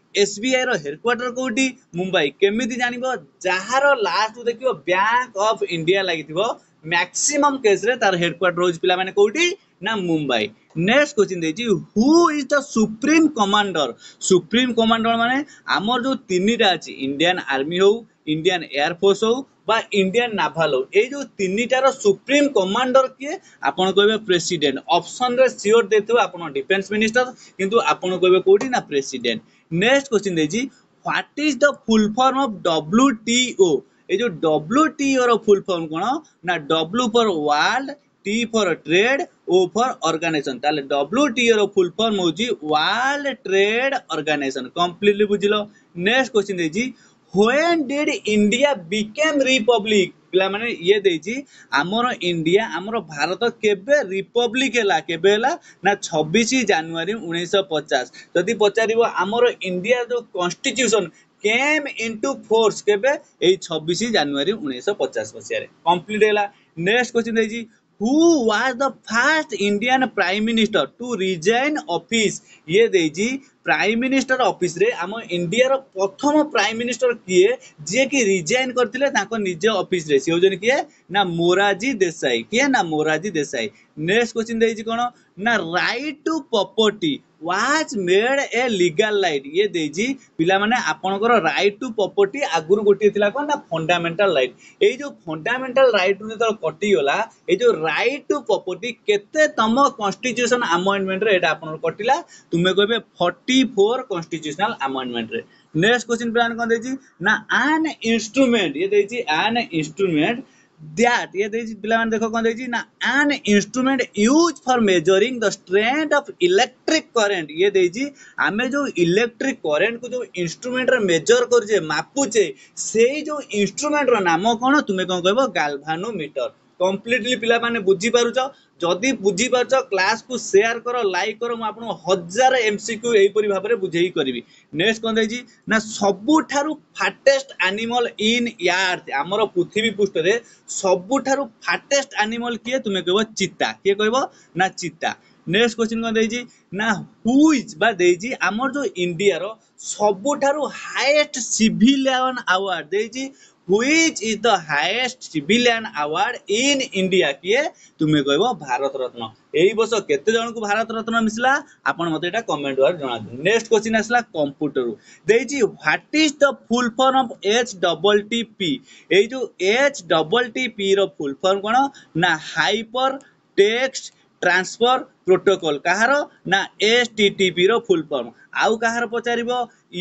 एसबीआई रो हेडक्वार्टर कोठी मुंबई केमिति जानिबो जहार लास्ट देखिबो बैंक ऑफ इंडिया लागिथिबो मैक्सिमम केस रे तार हेडक्वार्टर होज पिला माने कोठी ना मुंबई। नेक्स्ट क्वेश्चन देछि who is the supreme commander supreme commander माने हमर जो तीनटा अछि इंडियन आर्मी हो इंडियन एयर फोर्स हो बा इंडियन नाभाल हो ए जो तीनटार सुप्रीम कमांडर किए आपण कहबे प्रेसिडेंट ऑप्शन रे सियोर देथिबो आपण डिफेंस मिनिस्टर किंतु आपण कहबे कोठी ना प्रेसिडेंट। नेक्स्ट क्वेश्चन देछि what is the full form of WTO ए जो डब्ल्यूटीओ रो फुल फॉर्म कोन ना W for world T for trade O for organisation ताले डब्ल्यूटीओ रो फुल फॉर्म होजी वर्ल्ड ट्रेड ऑर्गेनाइजेशन कंप्लीटली बुझिलो। नेक्स्ट क्वेश्चन देछि when did India became republic पिला माने ये देछि हमर इंडिया हमर भारत केबे रिपब्लिक हैला केबे हैला ना छब्बीस जनवरी उन्नीस सौ पचास जदि पचारिबो हमर इंडिया जो कॉन्स्टिट्यूशन केम इनटू फोर्स केबे ए छब्बीस जनवरी उन्नीस सौ पचास मसिया रे कंप्लीट हैला। नेक्स्ट क्वेश्चन देछि who was the first Indian prime minister to resign office ये देछि प्राइम मिनिस्टर ऑफिस रे हम इंडिया रो प्रथम प्राइम मिनिस्टर किए जे कि रिजाइन करथिले ताको निजे ऑफिस रे से जन किए ना मोरारजी देसाई किए ना मोरारजी देसाई। नेक्स्ट क्वेश्चन देछि कोन ना right to property was made a legal right ये देछि पिला माने आपनकर राइट टू प्रॉपर्टी आगुर गोटी थिला कोन ना फंडामेंटल राइट ए जो फंडामेंटल राइट नु तो कटि गला ए जो राइट टू प्रॉपर्टी केते तम कॉन्स्टिट्यूशन अमेंडमेंट रे एटा आपन कटिला तुमे कहबे चौवालीस कॉन्स्टिट्यूशनल अमेंडमेंट रे। नेक्स्ट क्वेश्चन प्लान कोन देछि ना एन इंस्ट्रूमेंट ये देछि एन इंस्ट्रूमेंट दैट ये देछि पिला माने देखो कोन देछि ना an instrument use for measuring the strength of electric current ये देछि हमें जो इलेक्ट्रिक करंट को जो इंस्ट्रूमेंट रे मेजर करजे मापुचे सेही जो इंस्ट्रूमेंट रो नाम कोन तुमे कोन कहबो गाल्वानोमीटर। कंप्लीटली पिला माने बुझी पारुछ जदि बुझी पारुछ क्लास को शेयर करो लाइक करो म आपन हजार एमसीक्यू एही परि भाबरे बुझेई करबी। नेक्स्ट कोन देछि ना सबुठारु फाटेस्ट एनिमल इन अर्थ हमर पृथ्वी पृष्ठ रे सबुठारु फाटेस्ट एनिमल किए तुमे कहबो चीता किए कहबो ना चीता। नेक्स्ट क्वेश्चन कोन देछि ना हु इज बा देछि हमर जो इंडिया रो सबुठारु हाईएस्ट सिविलियन अवार्ड देछि Which is the highest civilian award in India किए तुमे कहबो भारत रत्न एही वर्ष केते जन को भारत रत्न मिसला आपण मते एटा कमेंट द्वारा जणा दे। नेक्स्ट क्वेश्चन आसला कंप्यूटर देछि what is the full form of H double T P ए जो एच डबल टी पी रो फुल फॉर्म कोन ना हाइपर टेक्स्ट ट्रांसफर प्रोटोकॉल कहार ना एचटीटीपी रो फुल फॉर्म आउ कहार पचारिबो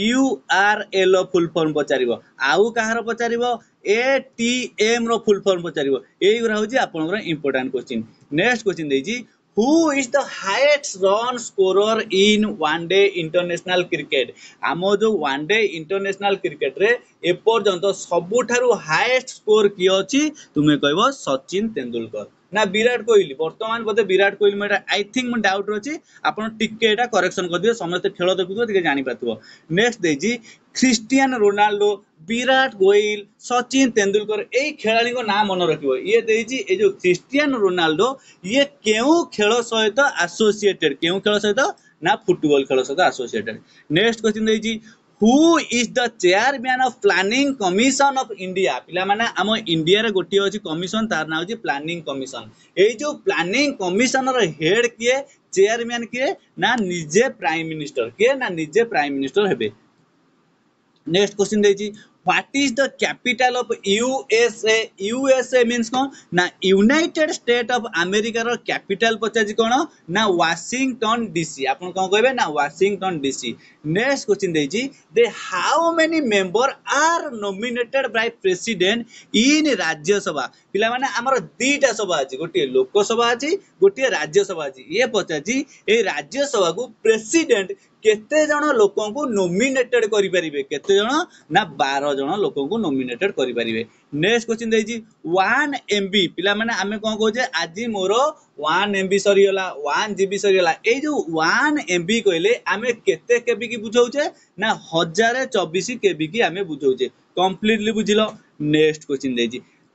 यूआरएल रो फुल फॉर्म पचारिबो आउ कहार पचारिबो एटीएम रो फुल फॉर्म पचारिबो एई गुरा होजी आपनकर इंपोर्टेंट क्वेश्चन। नेक्स्ट क्वेश्चन देजी who is the highest run scorer in one day international cricket आमो जो वन डे इंटरनेशनल क्रिकेट रे ए पर्यंत सबुठारु हाईएस्ट स्कोर की अछि तुमे कहबो सचिन तेंदुलकर ना विराट कोहली वर्तमान बोधे विराट कोहली मेटा आई थिंक मन डाउट रछि आपण टिके एटा करेक्शन कर दियो समस्त खेल देखुथो टिके जानि पाथुओ। नेक्स्ट देजी क्रिस्टियानो रोनाल्डो विराट कोहली सचिन तेंदुलकर ए खेलाड़ी को नाम मन रखिबो ये देजी ए जो क्रिस्टियानो रोनाल्डो ये केउ खेल सहित एसोसिएटेड केउ खेल सहित ना फुटबॉल खेल सहित एसोसिएटेड। नेक्स्ट क्वेश्चन देजी Who is the chairman of planning commission of India पिला माने हम इंडिया रे गोटी अछि कमिशन तार नाउ छी प्लानिंग कमिशन ए जो प्लानिंग कमिशन रो हेड किए चेयरमैन किए ना निजे प्राइम मिनिस्टर किए ना निजे प्राइम मिनिस्टर हेबे। नेक्स्ट क्वेश्चन देछि what is the capital of USA USA means कोन ना यूनाइटेड स्टेट ऑफ अमेरिका रो कैपिटल पचाजी कोन ना वाशिंगटन डीसी आपन कोन कहबे ना वाशिंगटन डीसी। नेक्स्ट क्वेश्चन देछि दे how many member are nominated by president in Rajya Sabha पिला माने हमर दीटा सभा अछि गोटे लोकसभा अछि गोटे राज्यसभा अछि ये पचाजी ए राज्यसभा को प्रेसिडेंट केते जण लोकन को नॉमिनेटेड करि परिबे केते जण ना बारह जण लोकन को नॉमिनेटेड करि परिबे। नेक्स्ट क्वेश्चन देछि वन एमबी पिला माने हमें कोन कहै छै आजि मोरो वन एमबी सरी होला वन जीबी सरी होला ए जो वन एमबी कहले हमें केते केबी की बुझौ छै ना एक हजार चौबीस केबी की हमें बुझौ छै कंप्लीटली बुझिलो। नेक्स्ट क्वेश्चन देछि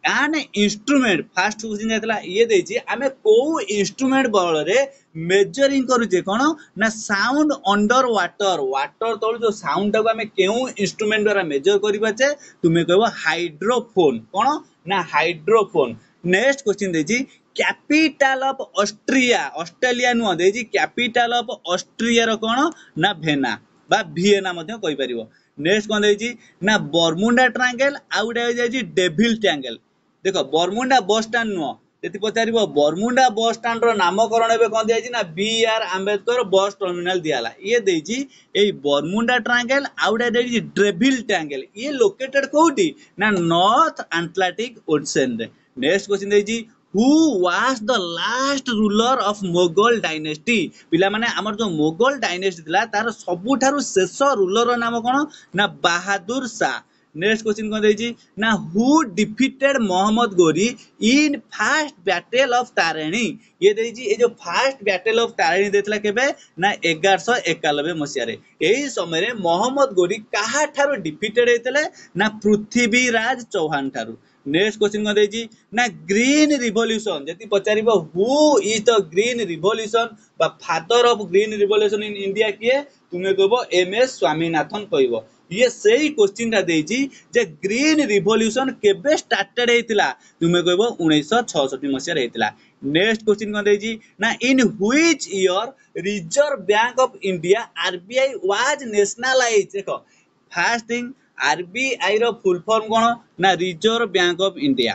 एन इंस्ट्रूमेंट फास्ट क्वेश्चन जाइतला ये देछि आमे को इंस्ट्रूमेंट बल रे मेजरिंग करूचे कोन ना साउंड अंडर वाटर वाटर तळ जो साउंड को आमे केउ इंस्ट्रूमेंट द्वारा मेजर करिबाचे तुमे कहबो हाइड्रोफोन कोन ना हाइड्रोफोन। नेक्स्ट क्वेश्चन देछि कैपिटल ऑफ ऑस्ट्रिया ऑस्ट्रेलिया नु देछि कैपिटल ऑफ ऑस्ट्रिया रो कोन ना भेना बा वियना मध्ये कहि परिबो। नेक्स्ट कोन देछि ना बर्मुडा ट्रायंगल आउडा जाइछि डेविल ट्रायंगल। देखो बर्मुडा बस स्टैंड नुह यदि पचारिबो बर्मुडा बस स्टैंड रो नामकरण एबे कोन दियाछि ना B R Ambedkar bus terminal दियाला ये देछि ए बर्मुडा ट्रायंगल आउडा देछि डेविल ट्रायंगल ये लोकेटेड कोउटी ना नॉर्थ अटलांटिक ओशन रे। नेक्स्ट क्वेश्चन देछि who was the last ruler of Mughal dynasty पिला माने हमर जो मोगल डायनेस्टी थिला तार सबुठारु शेष रूलर नाम कोन ना बहादुर शाह। नेक्स्ट क्वेश्चन कोन देछि ना who defeated Mohammed Ghori in first battle of Tarain ये देछि ए जो फर्स्ट बैटल ऑफ तारिणी देतला केबे ना ग्यारह सौ इक्यानवे मसिया रे एही समय रे मोहम्मद गोरी काहा ठारो डिफीटेड हेतले ना पृथ्वीराज चौहान ठारो। नेक्स्ट क्वेश्चन कोन देछि ना ग्रीन रिवॉल्यूशन जति पचारिबो who is the green revolution बा father of green revolution in India किए तुमे कहबो एम एस स्वामीनाथन कहबो। ये सही क्वेश्चन ता देछि जे ग्रीन रिवॉल्यूशन केबे स्टार्टेड हेतिला तुमे कहबो उन्नीस सौ छियासठ मसिया हेतिला। नेक्स्ट क्वेश्चन कोन देछि ना in which year Reserve bank of India RBI was nationalise. देखो फर्स्ट थिंग आरबीआई रो फुल फॉर्म कोन ना Reserve bank of India.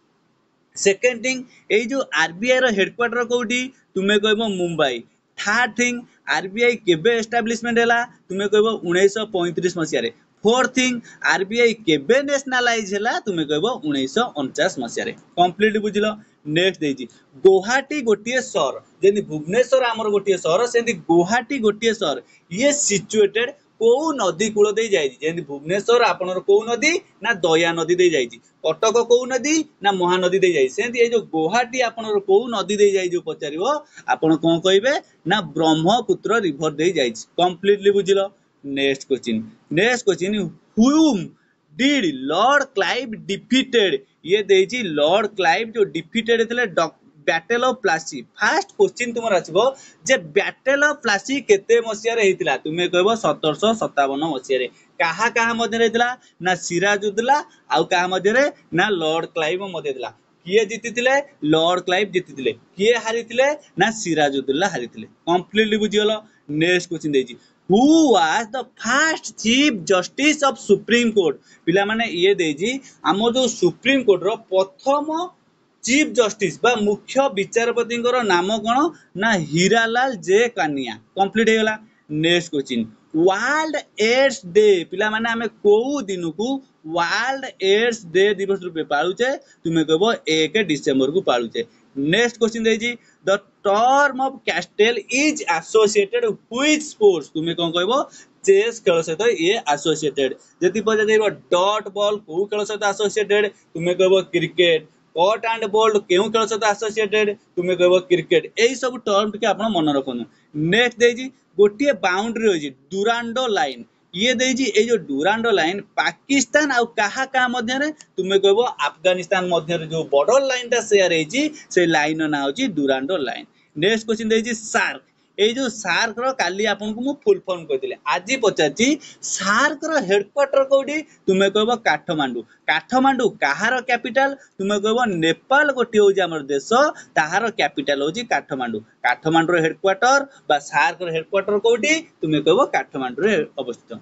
Second thing ए जो आरबीआई रो हेडक्वार्टर कोउटी तुमे कहबो मुंबई। थर्ड थिंग आरबीआई केबे एस्टैब्लिशमेंट हैला तुमे कहबो उन्नीस सौ पैंतीस मसिया रे। फोर्थ थिंग आरबीआई केबे नेशनलाइज हैला तुमे कहबो उन्नीस सौ उनचास मसिया रे। कंप्लीट बुझिलो। नेक्स्ट देछि गुवाहाटी गोटिए शहर जेनि भुवनेश्वर हमर गोटिए शहर सेंति गुवाहाटी गोटिए शहर ये सिचुएटेड को नदी कूल दे जाइछि जेंति भुवनेश्वर आपनर को नदी ना दया नदी दे जाइछि कटक को नदी ना महानदी दे जाइछि सेंति ए जो गुवाहाटी आपनर को नदी दे जाइछि जो पचारिबो आपन कोन कहिबे ना ब्रह्मपुत्र रिवर दे जाइछि। कंप्लीटली बुझिलो। Next question next question whom did Lord Clive defeated ये देछि लॉर्ड क्लाइव जो डिफीटेड थिले बैटल ऑफ प्लासी। फर्स्ट क्वेश्चन तुमर आछबो जे बैटल ऑफ प्लासी केते मसिया रे हेतिला तुमे कहबो सत्रह सौ सत्तावन मसिया रे काहा काहा मध्ये रेतिला ना सिराजुद्दौला आउ काहा मध्ये रे ना लॉर्ड क्लाइव मध्ये दिला। किए जीतिथिले लॉर्ड क्लाइव जीतिथिले किए हारिथिले ना सिराजुद्दौला हारिथिले। कंप्लीटली बुझियलो। नेक्स्ट क्वेश्चन देछि who was the first chief justice of supreme court पिला माने ये देछि हमर जो सुप्रीम कोर्ट रो प्रथम चीफ जस्टिस बा मुख्य विचारपति नाम कौन ना हीरालाल जे कानिया। कंप्लीट होगा। Next question world AIDS day पिला माने आमे को दिन को वर्ल्ड एड्स डे दिवस रूपे पालुचे तुमे कहबो एक डिसेंबर को पालुचे। नेक्स्ट क्वेश्चन देछि the term of castle is associated which sports तुमे कोन कहबो चेस खेल सहित ये एसोसिएटेड। जति पजा देबो डॉट बॉल को खेल सहित एसोसिएटेड तुमे कहबो क्रिकेट। कट एंड बोल्ड केउ खेल सहित एसोसिएटेड तुमे कहबो क्रिकेट। एही सब टर्म के आपण मन रखनु। नेक्स्ट देछि गोटिए बाउंड्री होछि डुरांडो लाइन ये देछि ए जो डुरांडो लाइन पाकिस्तान आ काहा का मध्य रे तुमे कहबो अफगानिस्तान मध्य रे जो बॉर्डर लाइन ता शेयर हेछि से लाइन ना होछि डुरांडो लाइन। नेक्स्ट क्वेश्चन देछि सार्क ए जो सार्क रो काली आपन को मु फुल फॉर्म कहितले आजि पचाछि सार्क रो हेडक्वार्टर कोडी तुमे कहबो काठमांडू। काठमांडू काहार कैपिटल तुमे कहबो नेपाल गोटी होछि हमर देश ताहार कैपिटल होछि काठमांडू। काठमांडू रो हेडक्वार्टर बा सार्क रो हेडक्वार्टर कोडी तुमे कहबो काठमांडू रे अवस्थित।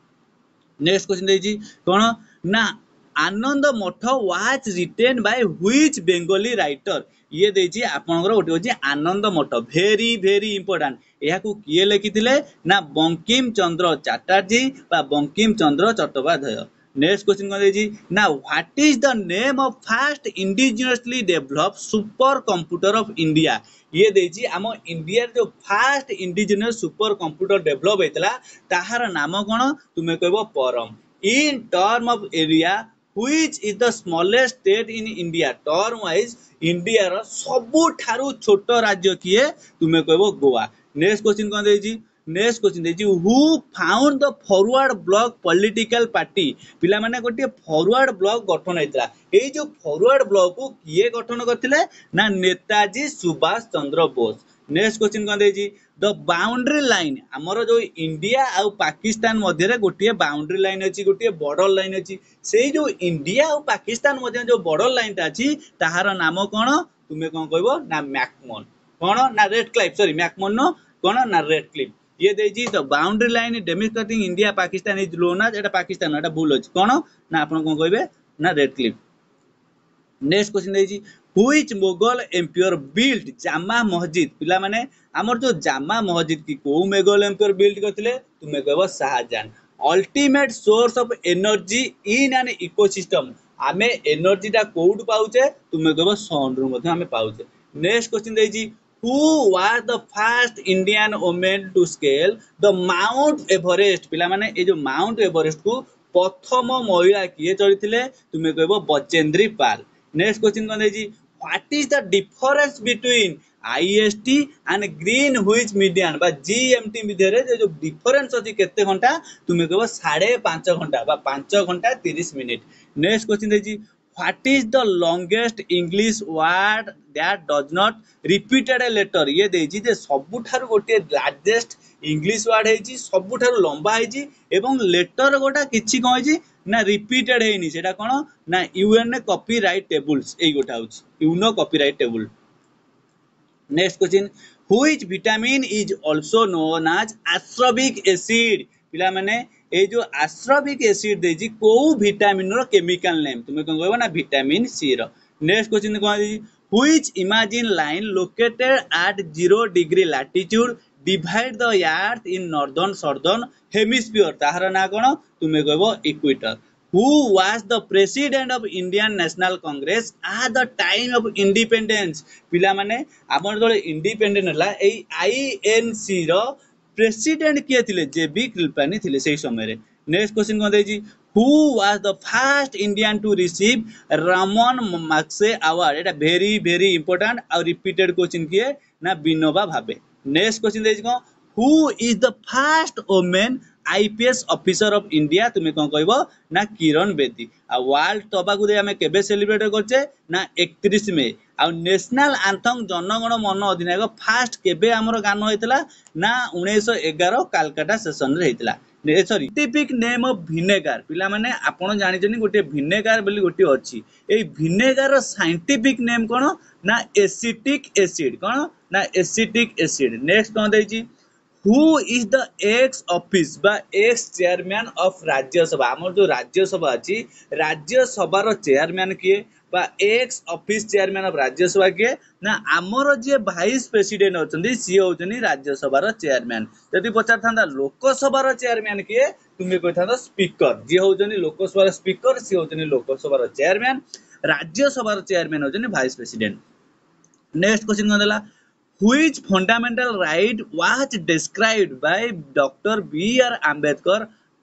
नेक्स्ट क्वेश्चन देछि कोन ना Anand Math was written by which Bengali writer ये देछि आपनकर गोटे होछि आनंद मठ वेरी वेरी इंपोर्टेंट एहाकू किए लिखिथिले ना बंकिम चंद्र चटर्जी बा बंकिम चंद्र चट्टोपाध्याय। नेक्स्ट क्वेश्चन कोन देछि ना what is the name of first indigenously developed super computer of India ये देछि हम इंडिया जो first indigenous super computer develop हेतला ताहार नाम कोन तुमे कहबो Param. In term of area which is the smallest state in India term wise India रो सबु ठारू छोटो राज्य किए तुमे कहबो गोवा। नेक्स्ट क्वेश्चन कोन देछि नेक्स्ट क्वेश्चन देखिए who found the forward block political party पिला माने गोटे फॉरवर्ड ब्लॉक गठन होइतला ए जो फॉरवर्ड ब्लॉक को किए गठन करथिले ना नेताजी सुभाष चंद्र बोस। नेक्स्ट क्वेश्चन कोन देजी द बाउंड्री लाइन हमर जो इंडिया आ पाकिस्तान मध्य रे गोटे बाउंड्री लाइन अछि गोटे बॉर्डर लाइन अछि सेई जो इंडिया आ पाकिस्तान मध्य जो बॉर्डर लाइन ता अछि ताहार नाम कोन तुमे कोन कहबो ना मैकमोहन कोन ना Radcliffe sorry McMahon no कोन ना रेड क्लिफ ये देजी the boundary line demarcating India Pakistan is लोन एटा पाकिस्तान एटा भूल अछि कोन ना आपण कोन कहबे ना रेड क्लिफ। नेक्स्ट क्वेश्चन देजी which Mughal empire built Jama Masjid पिला माने हमर जो जामा मस्जिद की को मुगल एम्पायर बिल्ट करथिले तुमे कहबो Shahjahan. Ultimate source of energy in an ecosystem आमे एनर्जी टा कोड पाउचे तुमे कहबो सन रु मध्ये आमे पाउचे। नेक्स्ट क्वेश्चन देजी Who was the first Indian woman to scale the Mount Everest पिला माने ए जो माउंट एवरेस्ट को प्रथम महिला किए चढ़िथिले तुमे कहबो बचेंद्री पाल। नेक्स्ट क्वेश्चन कोन देजी what is the difference between I S T and Greenwich Median बा G M T मध्ये रे जो डिफरेंस अछि केते घंटा तुमे कहबो साढ़े पाँच घंटा बा पाँच घंटा तीस मिनिट। नेक्स्ट क्वेश्चन देजी What is the longest English word that does not repeated a letter ये देजी जे सबुठार गोटे लार्जेस्ट इंग्लिश वर्ड हेजी सबुठार लंबा हेजी एवं लेटर गोटा किछि कोन हेजी ना रिपीटेड हेनी सेटा कोन ना यूएन कॉपीराइट टेबल्स एई गोटा होछि यूनो copyright table. Next question which vitamin is also known as ascorbic acid पिला माने ए जो एस्कॉर्बिक एसिड देजी को विटामिन रो केमिकल नेम तुमे कोन कहबो ना विटामिन सी रो। नेक्स्ट क्वेश्चन कोन देजी which imaginary line located at zero degree latitude divide the earth in northern southern hemisphere ताहार ना कोन तुमे कहबो equator. Who was the president of Indian National Congress at the time of independence पिला माने हमर जो इंडिपेंडेंट हला ए I N C रो प्रेसिडेंट किए थिले जेबी कृपलानी थिले सेही समय रे। नेक्स्ट क्वेश्चन कोन देजी who was the first Indian to receive Raman Magsaysay award एटा वेरी वेरी इंपोर्टेंट और रिपीटेड क्वेश्चन किए ना विनोबा भावे। नेक्स्ट क्वेश्चन देजी को who is the first women I P S officer of India तुमे कोन कहबो ना किरण बेदी। आ वर्ल्ड टोबाकू दे हमें केबे सेलिब्रेट करछे ना इकतीस मई आ नेशनल एंथम जनगण मन अधिनायक फर्स्ट केबे हमरो गान होइतला ना उन्नीस सौ ग्यारह कलकत्ता सेशन रे हेतला। Sorry scientific name of vinegar पिला माने आपण जानि जनी गोटे विनेगर बोली गोटे अछि ए विनेगर रो साइंटिफिक नेम कोन ना एसिटिक एसिड कोन ना एसिटिक एसिड। नेक्स्ट कोन देछि Who is the ex office बा ex chairman of राज्यसभा हमर जो राज्यसभा अछि राज्यसभा रो चेयरमैन किए बा ex office chairman of Rajya Sabha किए ना हमर जे वाइस प्रेसिडेंट होचंदी सी होचनी राज्यसभा रो चेयरमैन। जदि पचार थांदा लोकसभा रो चेयरमैन किए तुमे कहथांदा स्पीकर जे होचनी लोकसभा रो स्पीकर सी होचनी लोकसभा रो चेयरमैन राज्यसभा रो चेयरमैन होचनी वाइस प्रेसिडेंट। नेक्स्ट क्वेश्चन कोन देला Which fundamental right was described by Doctor B R Ambedkar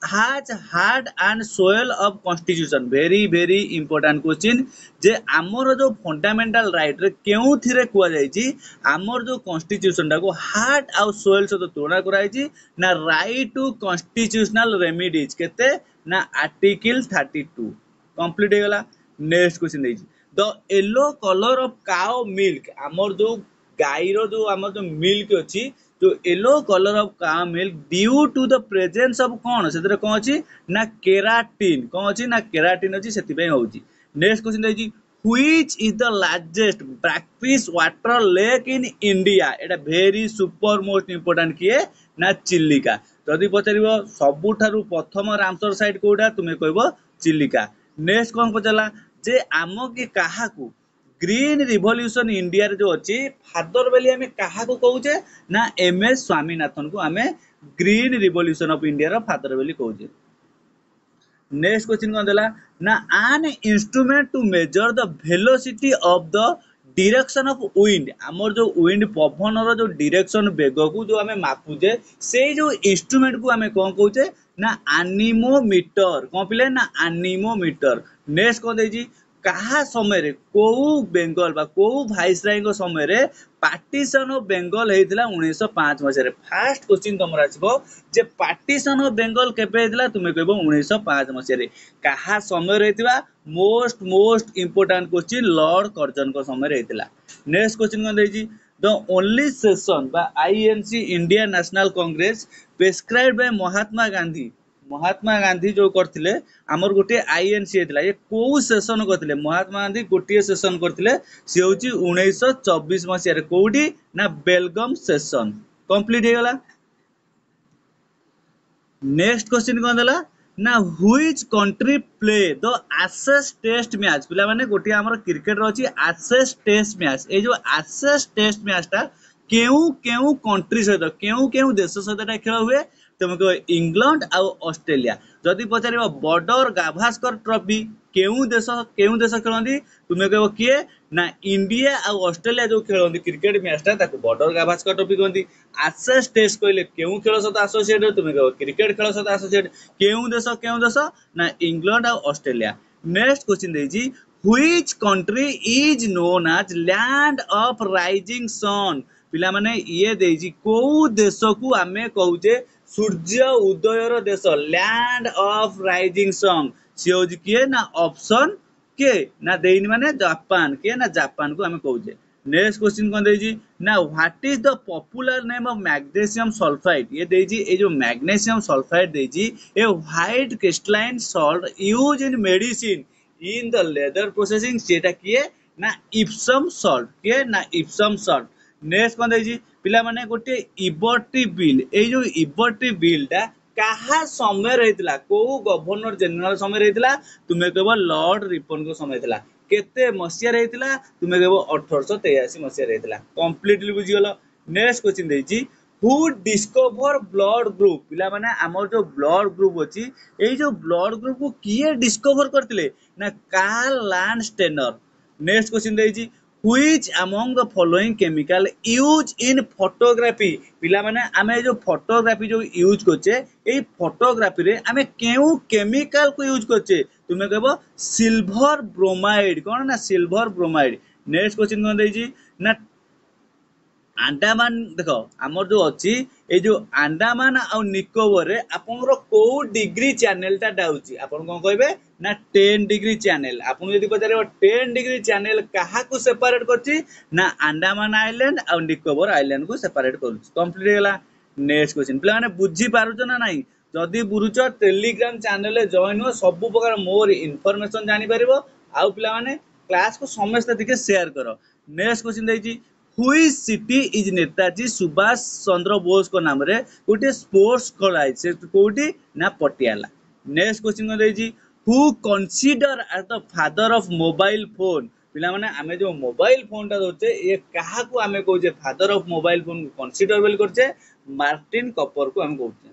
as heart and soul of constitution very very important question जे आमर जो फंडामेंटल राइट रे केउ थिरे कुआ जाई छी आमर जो कॉन्स्टिट्यूशन टा को हार्ट आउ सोल से तो तुलना कराई छी ना राइट टू कॉन्स्टिट्यूशनल रेमेडीज केते ना आर्टिकल बत्तीस कंप्लीट हे गला। नेक्स्ट क्वेश्चन देई the yellow colour of cow milk आमर जो गाईरो जो हमर जो मिल्क अछि जो yellow colour of cow milk due to the presence of कोन सेतरे कोन अछि ना केराटिन कोन अछि ना केराटिन अछि सेति पे होउची। नेक्स्ट क्वेश्चन देछि which is the largest brackish water lake in India एटा वेरी सुपर मोस्ट इंपोर्टेंट किए ना चिलिका। जदि पचारिबो सबुठारु प्रथम रामसर साइट कोडा तुमे कहबो चिलिका। नेक्स्ट कोन पचला जे आमो के काहा को ग्रीन रिवॉल्यूशन इंडिया रे जो अछि फादर बेली हमें काहा को कहूचे ना एम एस स्वामीनाथन को हमें ग्रीन रिवॉल्यूशन ऑफ इंडिया रो फादर बेली कहूचे। नेक्स्ट क्वेश्चन कोन देला ना an instrument to measure the velocity of the direction of wind हमर जो विंड पवन रो जो डायरेक्शन वेग को जो हमें मापुजे से जो इंस्ट्रूमेंट को हमें कोन कहूचे ना एनीमोमीटर कोन पिले ना एनीमोमीटर। नेक्स्ट कोन देजी कहा समय रे को बेंगल बा को वाइसराय को समय रे पार्टीशन ऑफ बेंगल हेतिला उन्नीस सौ पाँच मसीह फास्ट क्वेश्चन तुम आसबो जे पार्टीशन ऑफ बेंगल केबे हेतिला तुमे कहबो उन्नीस सौ पाँच मसीह कहा समय रहतिबा most most important question lord Curzon को समय रहतिला। नेक्स्ट क्वेश्चन कोन देजी द ओनली सेशन बा INC India national Congress prescribed by Mahatma Gandhi Mahatma Gandhi जो करथिले हमर गोटे आईएनसी हेतिला ये को सेशन करथिले महात्मा गांधी गोटे सेशन करथिले से होची उन्नीस सौ चौबीस मसीह रे कोडी ना बेलगाम सेशन कंप्लीट हे गला। नेक्स्ट क्वेश्चन कोन देला ना which country play the ashes test match पिला माने गोटे हमर क्रिकेट रो अछि एशेस टेस्ट मैच ए जो एशेस टेस्ट मैच ता केउ केउ कंट्री सहित केउ केउ देश सहित खेल हुए तुम कह इंग्लैंड आउ ऑस्ट्रेलिया जदि पचार बॉर्डर गाभास्कर ट्रॉफी केउ देश केउ देश खेलती तुम कह किए ना इंडिया आउ ऑस्ट्रेलिया जो खेलती क्रिकेट मैच टा बॉर्डर गाभास्कर ट्रॉफी कहती। एशेस टेस्ट कहले केउ खेल सहित एसोसिएट तुम कह क्रिकेट खेल सहित एसोसिएट केउ देश केउ देश ना इंग्लैंड आउ ऑस्ट्रेलिया। नेक्स्ट क्वेश्चन देजी which country is known as land of rising sun पिला माने ये देजी को देश को आमे कहूजे सूर्य उदयर देश लैंड ऑफ राइजिंग सन सी हो किए ना ऑप्शन के ना देनी माने जापान के ना जापान को हमें कहूजे। नेक्स्ट क्वेश्चन कौन देजी ना what is the popular name of magnesium sulphide ये देजी ए जो मैग्नीशियम सल्फाइड देजी ए white crystalline salt use in medicine in the leather processing सेटा किए ना इप्सम सॉल्ट के ना इप्सम सॉल्ट। नेक्स्ट कौन देजी पिला माने गोटे इबर्टी बिल ए जो इबर्टी बिल टा कहा समय रहितला को गवर्नर जनरल समय रहितला तुमे कहबो लॉर्ड रिपन को समय थिला केते मसिया रहितला तुमे कहबो अठारह सौ तिरासी मसिया रहितला कंप्लीटली बुझी गेलो। नेक्स्ट क्वेश्चन देजी हु डिस्कवर ब्लड ग्रुप पिला माने हमर जो ब्लड ग्रुप अछि ए जो ब्लड ग्रुप को किए डिस्कवर करथिले ना कार्ल लैंडस्टेनर। नेक्स्ट क्वेश्चन देजी Which among the following chemical use in photography पिला माने आमे जो फोटोग्राफी जो यूज करछे ए फोटोग्राफी रे आमे केउ केमिकल को यूज करछे तुमे कहबो सिल्वर ब्रोमाइड कोन ना सिल्वर ब्रोमाइड। नेक्स्ट क्वेश्चन कोन देजी ना अंडमान देखो आमर जो अच्छी ए जो अंडमान आ निकोबर रे आपनरो को डिग्री चैनल टा डाउची आपन कोन कहबे ना टेन डिग्री चैनल आपन यदि पचारे टेन डिग्री चैनल काहा को सेपरेट करची ना अंडमान आइलैंड आ निकोबर आइलैंड को सेपरेट करची कंप्लीट गेला। नेक्स्ट क्वेश्चन प्ले माने बुझी पारुछ ना नाही जदी बुरुछ टेलीग्राम चैनल रे जॉइन हो सब प्रकार मोर इन्फॉर्मेशन जानि परिबो आ पिला माने क्लास को समस्त दिके शेयर करो। नेक्स्ट क्वेश्चन देजी Which city is Netaji Subhash Chandra Bose को नाम रे गोटे स्पोर्ट्स कॉलेज से कोठी ना पटियाला। नेक्स्ट क्वेश्चन को देजी who consider as the father of mobile phone पिला माने आमे जो मोबाइल फोन ता दोचे ये काहा को आमे कहूजे father of mobile phone consider Bell करछे मार्टिन कपर को हम कहूचे।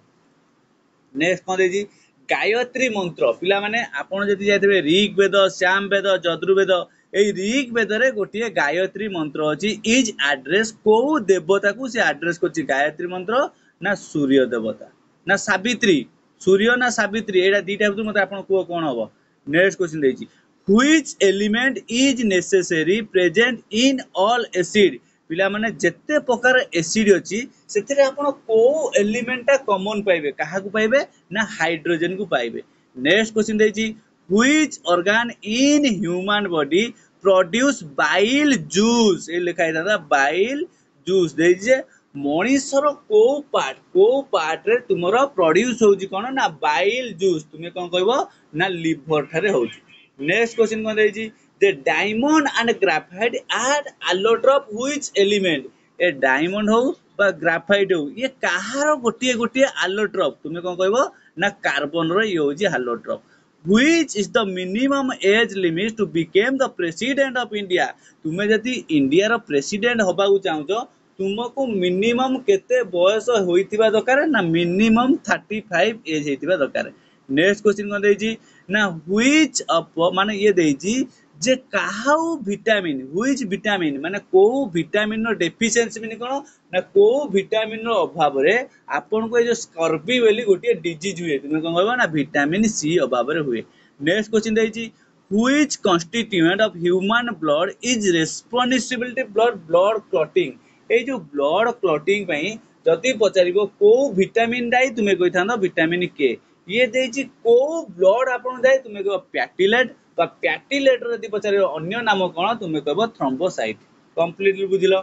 नेक्स्ट को देजी गायत्री मंत्र पिला माने आपण जति जायते ऋग वेद श्याम वेद यजुर्वेद ए ऋग वेद रे गोटे गायत्री मंत्र अछि इज एड्रेस को देवता को से एड्रेस करछि गायत्री मंत्र ना सूर्य देवता ना सावित्री सूर्य ना सावित्री एडा दीटा भीतर मते आपण को कोन हबो। नेक्स्ट क्वेश्चन देछि which element is necessary present in all acid पिला माने जत्ते प्रकार एसिड अछि सेतरे आपण को एलिमेंट ता कॉमन पाइबे काहा को पाइबे ना हाइड्रोजन को पाइबे। नेक्स्ट क्वेश्चन देछि Which organ in human body produce bile juice ए लिखा था bile juice देखिए मनीषर को पार्ट को पार्ट रे तुमरो प्रोड्यूस होउची कोन ना bile juice तुमे कोन कहबो ना लिवर थारे होउची। नेक्स्ट क्वेश्चन कोन देजी the diamond and graphite add allotrope which element ए डायमंड हो बा ग्राफाइट हो ये काहार गोटिए गोटिए allotrope तुमे कोन कहबो ना कार्बन रो ये होउची allotrope। Which is the minimum age limit to become the president of India तुमे जति इंडिया रो प्रेसिडेंट होबा को चाहछो तुमको मिनिमम केते बयस होइतिबा दरकार ना मिनिमम पैंतीस एज हेतिबा दरकार। नेक्स्ट क्वेश्चन कोन देजी ना व्हिच ऑफ माने ये देजी जे काहाउ विटामिन व्हिच विटामिन माने को विटामिन रो डेफिशिएंसी माने कोन ना को विटामिन रो अभाव रे आपन को जो स्कॉर्बी बेली गोटे डिजीज हुए तुमे कोन कहबो ना विटामिन सी अभाव रे हुए। नेक्स्ट क्वेश्चन देजी Which constituent of human blood is responsibility blood blood clotting? ए जो blood clotting पई जति पचारिबो को विटामिन डाई तुमे कहि थानो विटामिन के ये देछि को ब्लड आपन जाय तुमे कहबो प्याटिलेट बा प्याटिलेट रे यदि पचारिबो अन्य नाम कोन तुमे कहबो थ्रोम्बोसाइट कंप्लीटली बुझिलो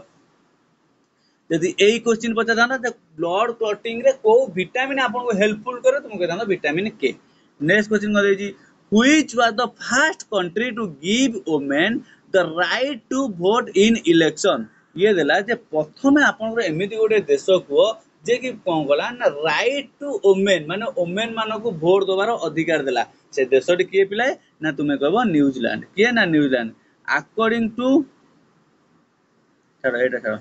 यदि एई क्वेश्चन पचार थाना ब्लड क्लॉटिंग रे को विटामिन आपन को हेल्पफुल करे तुम कहि थानो विटामिन के नेक्स्ट क्वेश्चन कर देछि which was the first country to give women the right to vote in election ये देला जे प्रथमे आपन को एमिति गोटे देश को जे कि कोन गला ना राइट टू वुमेन माने वुमेन मानो को वोट दोबार अधिकार देला से देशटी किए पिलाय ना तुमे कहबो न्यूजीलैंड किए ना न्यूजीलैंड अकॉर्डिंग टू छाड़ एटा छाड़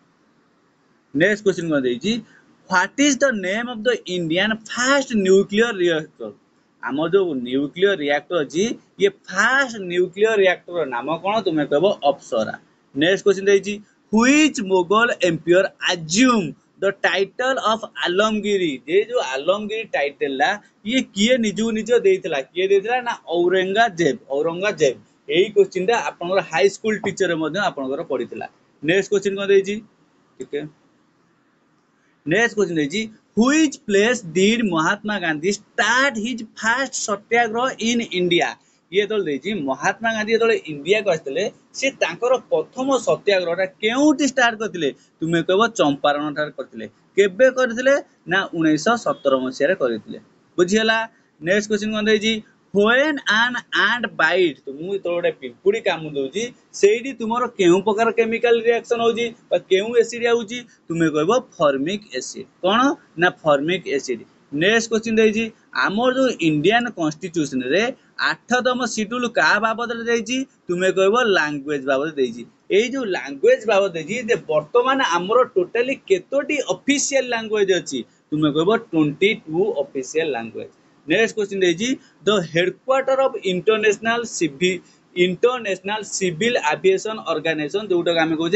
नेक्स्ट क्वेश्चन को देछि what is the name of the Indian first nuclear reactor आम जो न्यूक्लियर रिएक्टर अछि ये फर्स्ट न्यूक्लियर रिएक्टर नाम कोन तुमे कहबो अप्सरा नेक्स्ट क्वेश्चन देछि which Mughal empire assume the title of Alamgiri ये जो आलमगिरी टाइटल ला ये किए निजु निज देइतला किए देइतला ना औरंगजेब औरंगजेब एई क्वेश्चन ता आपनकर हाई स्कूल टीचर मध्ये आपनकर पढितला नेक्स्ट क्वेश्चन कोन देछि ठीक है नेक्स्ट क्वेश्चन देछि Which place did Mahatma Gandhi start his first satyagraha in India? ये तो देछि महात्मा गांधी तो इंडिया को आस्तले से तांकर प्रथम सत्याग्रहटा केउटी स्टार्ट करथिले तुमे कहबो चंपारण ठार करथिले केबे करथिले ना उन्नीस सौ सत्रह मसिया रे करथिले बुझियला नेक्स्ट क्वेश्चन कोन देछि when an ant bite तो मु तो गोटे पिंपुड़ी काम दोजी सेठी तुमरो केउ प्रकार केमिकल रिएक्शन होजी बा केउ एसिड आउजी तुमे कहबो फॉर्मिक एसिड कोन ना फॉर्मिक एसिड नेक्स्ट क्वेश्चन देछि हमर जो इंडियन कॉन्स्टिट्यूशन रे आठतम शेड्यूल का बाबद देछि तुमे कहबो लैंग्वेज बाबद देछि एई जो लैंग्वेज बाबद देछि जे वर्तमान हमर टोटली केतोटी ऑफिशियल लैंग्वेज अछि तुमे कहबो बाईस ऑफिशियल लैंग्वेज नेक्स्ट क्वेश्चन देछि the headquarter of international civil international civil aviation organization जोटा हम कहजे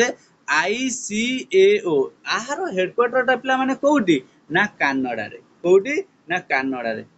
आईसीएओ आहार हेडक्वार्टर टा पिला माने कोउटी ना कनाडा रे कोउटी ना कनाडा रे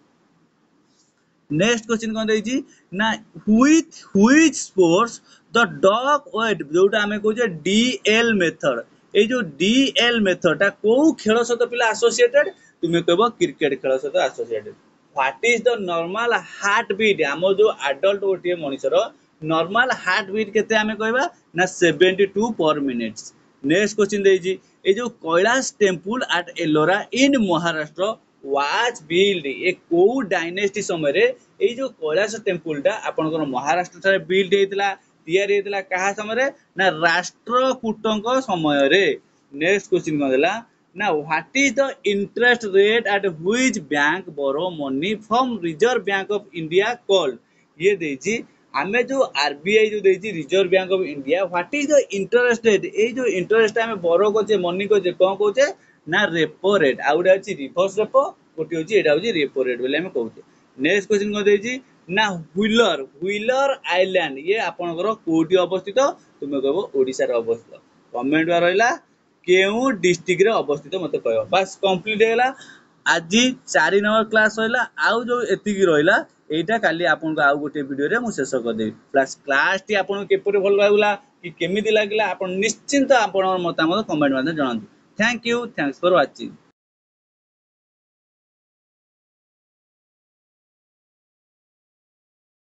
नेक्स्ट क्वेश्चन कोन देछि ना with which sports the dog vet जोटा हम कहजे डीएल मेथड ए जो डीएल मेथड ता को खेल सहित पिला एसोसिएटेड तुमे कहबो क्रिकेट खेल सहित associated What is the normal heartbeat आम जो adult गोटे मनुष्यर normal heartbeat केते आमे कहबा ना बहत्तर per minute नेक्स्ट क्वेश्चन देछि ए जो Kailash temple at Ellora in Maharashtra was build ए को डायनेस्टी समय रे ए जो कैलाश टेम्पल टा आपनकर महाराष्ट्र रे बिल्ड हेतला तयार हेतला कहा समय रे ना राष्ट्रकूटक समय रे नेक्स्ट क्वेश्चन कोन देला Now, what is the interest rate at which bank borrow money from Reserve Bank of India called? ये देछि हमें जो आरबीआई जो देछि reserve bank of India what is the interest rate ए जो इंटरेस्ट हमें बोरो कोचे मनी कोचे कोन कोचे ना रेपो रेट आउडा अछि रिवर्स रेपो कोटी होछि एटा होछि रेपो रेट बोले हमें कहउछे नेक्स्ट क्वेश्चन को देछि ना व्हीलर व्हीलर आइलैंड ये आपनकर कोटी अवस्थित तुमे कहबो ओडिसा रे अवस्थित कमेंट वा रहला केउ डिस्ट्रिक्ट रे अवस्थित मते कहयो बस कंप्लीट हेला आज चार नंबर क्लास होइला आउ जो एतिकी रहिला एटा काली आपन को आउ गोटे वीडियो रे मु शेष कर देबी प्लस क्लास टी आपन केपरे भल लागला कि केमिति लागला आपन निश्चिंत आपन मतामत कमेंट मध्ये जणांतु thank you thanks for watching.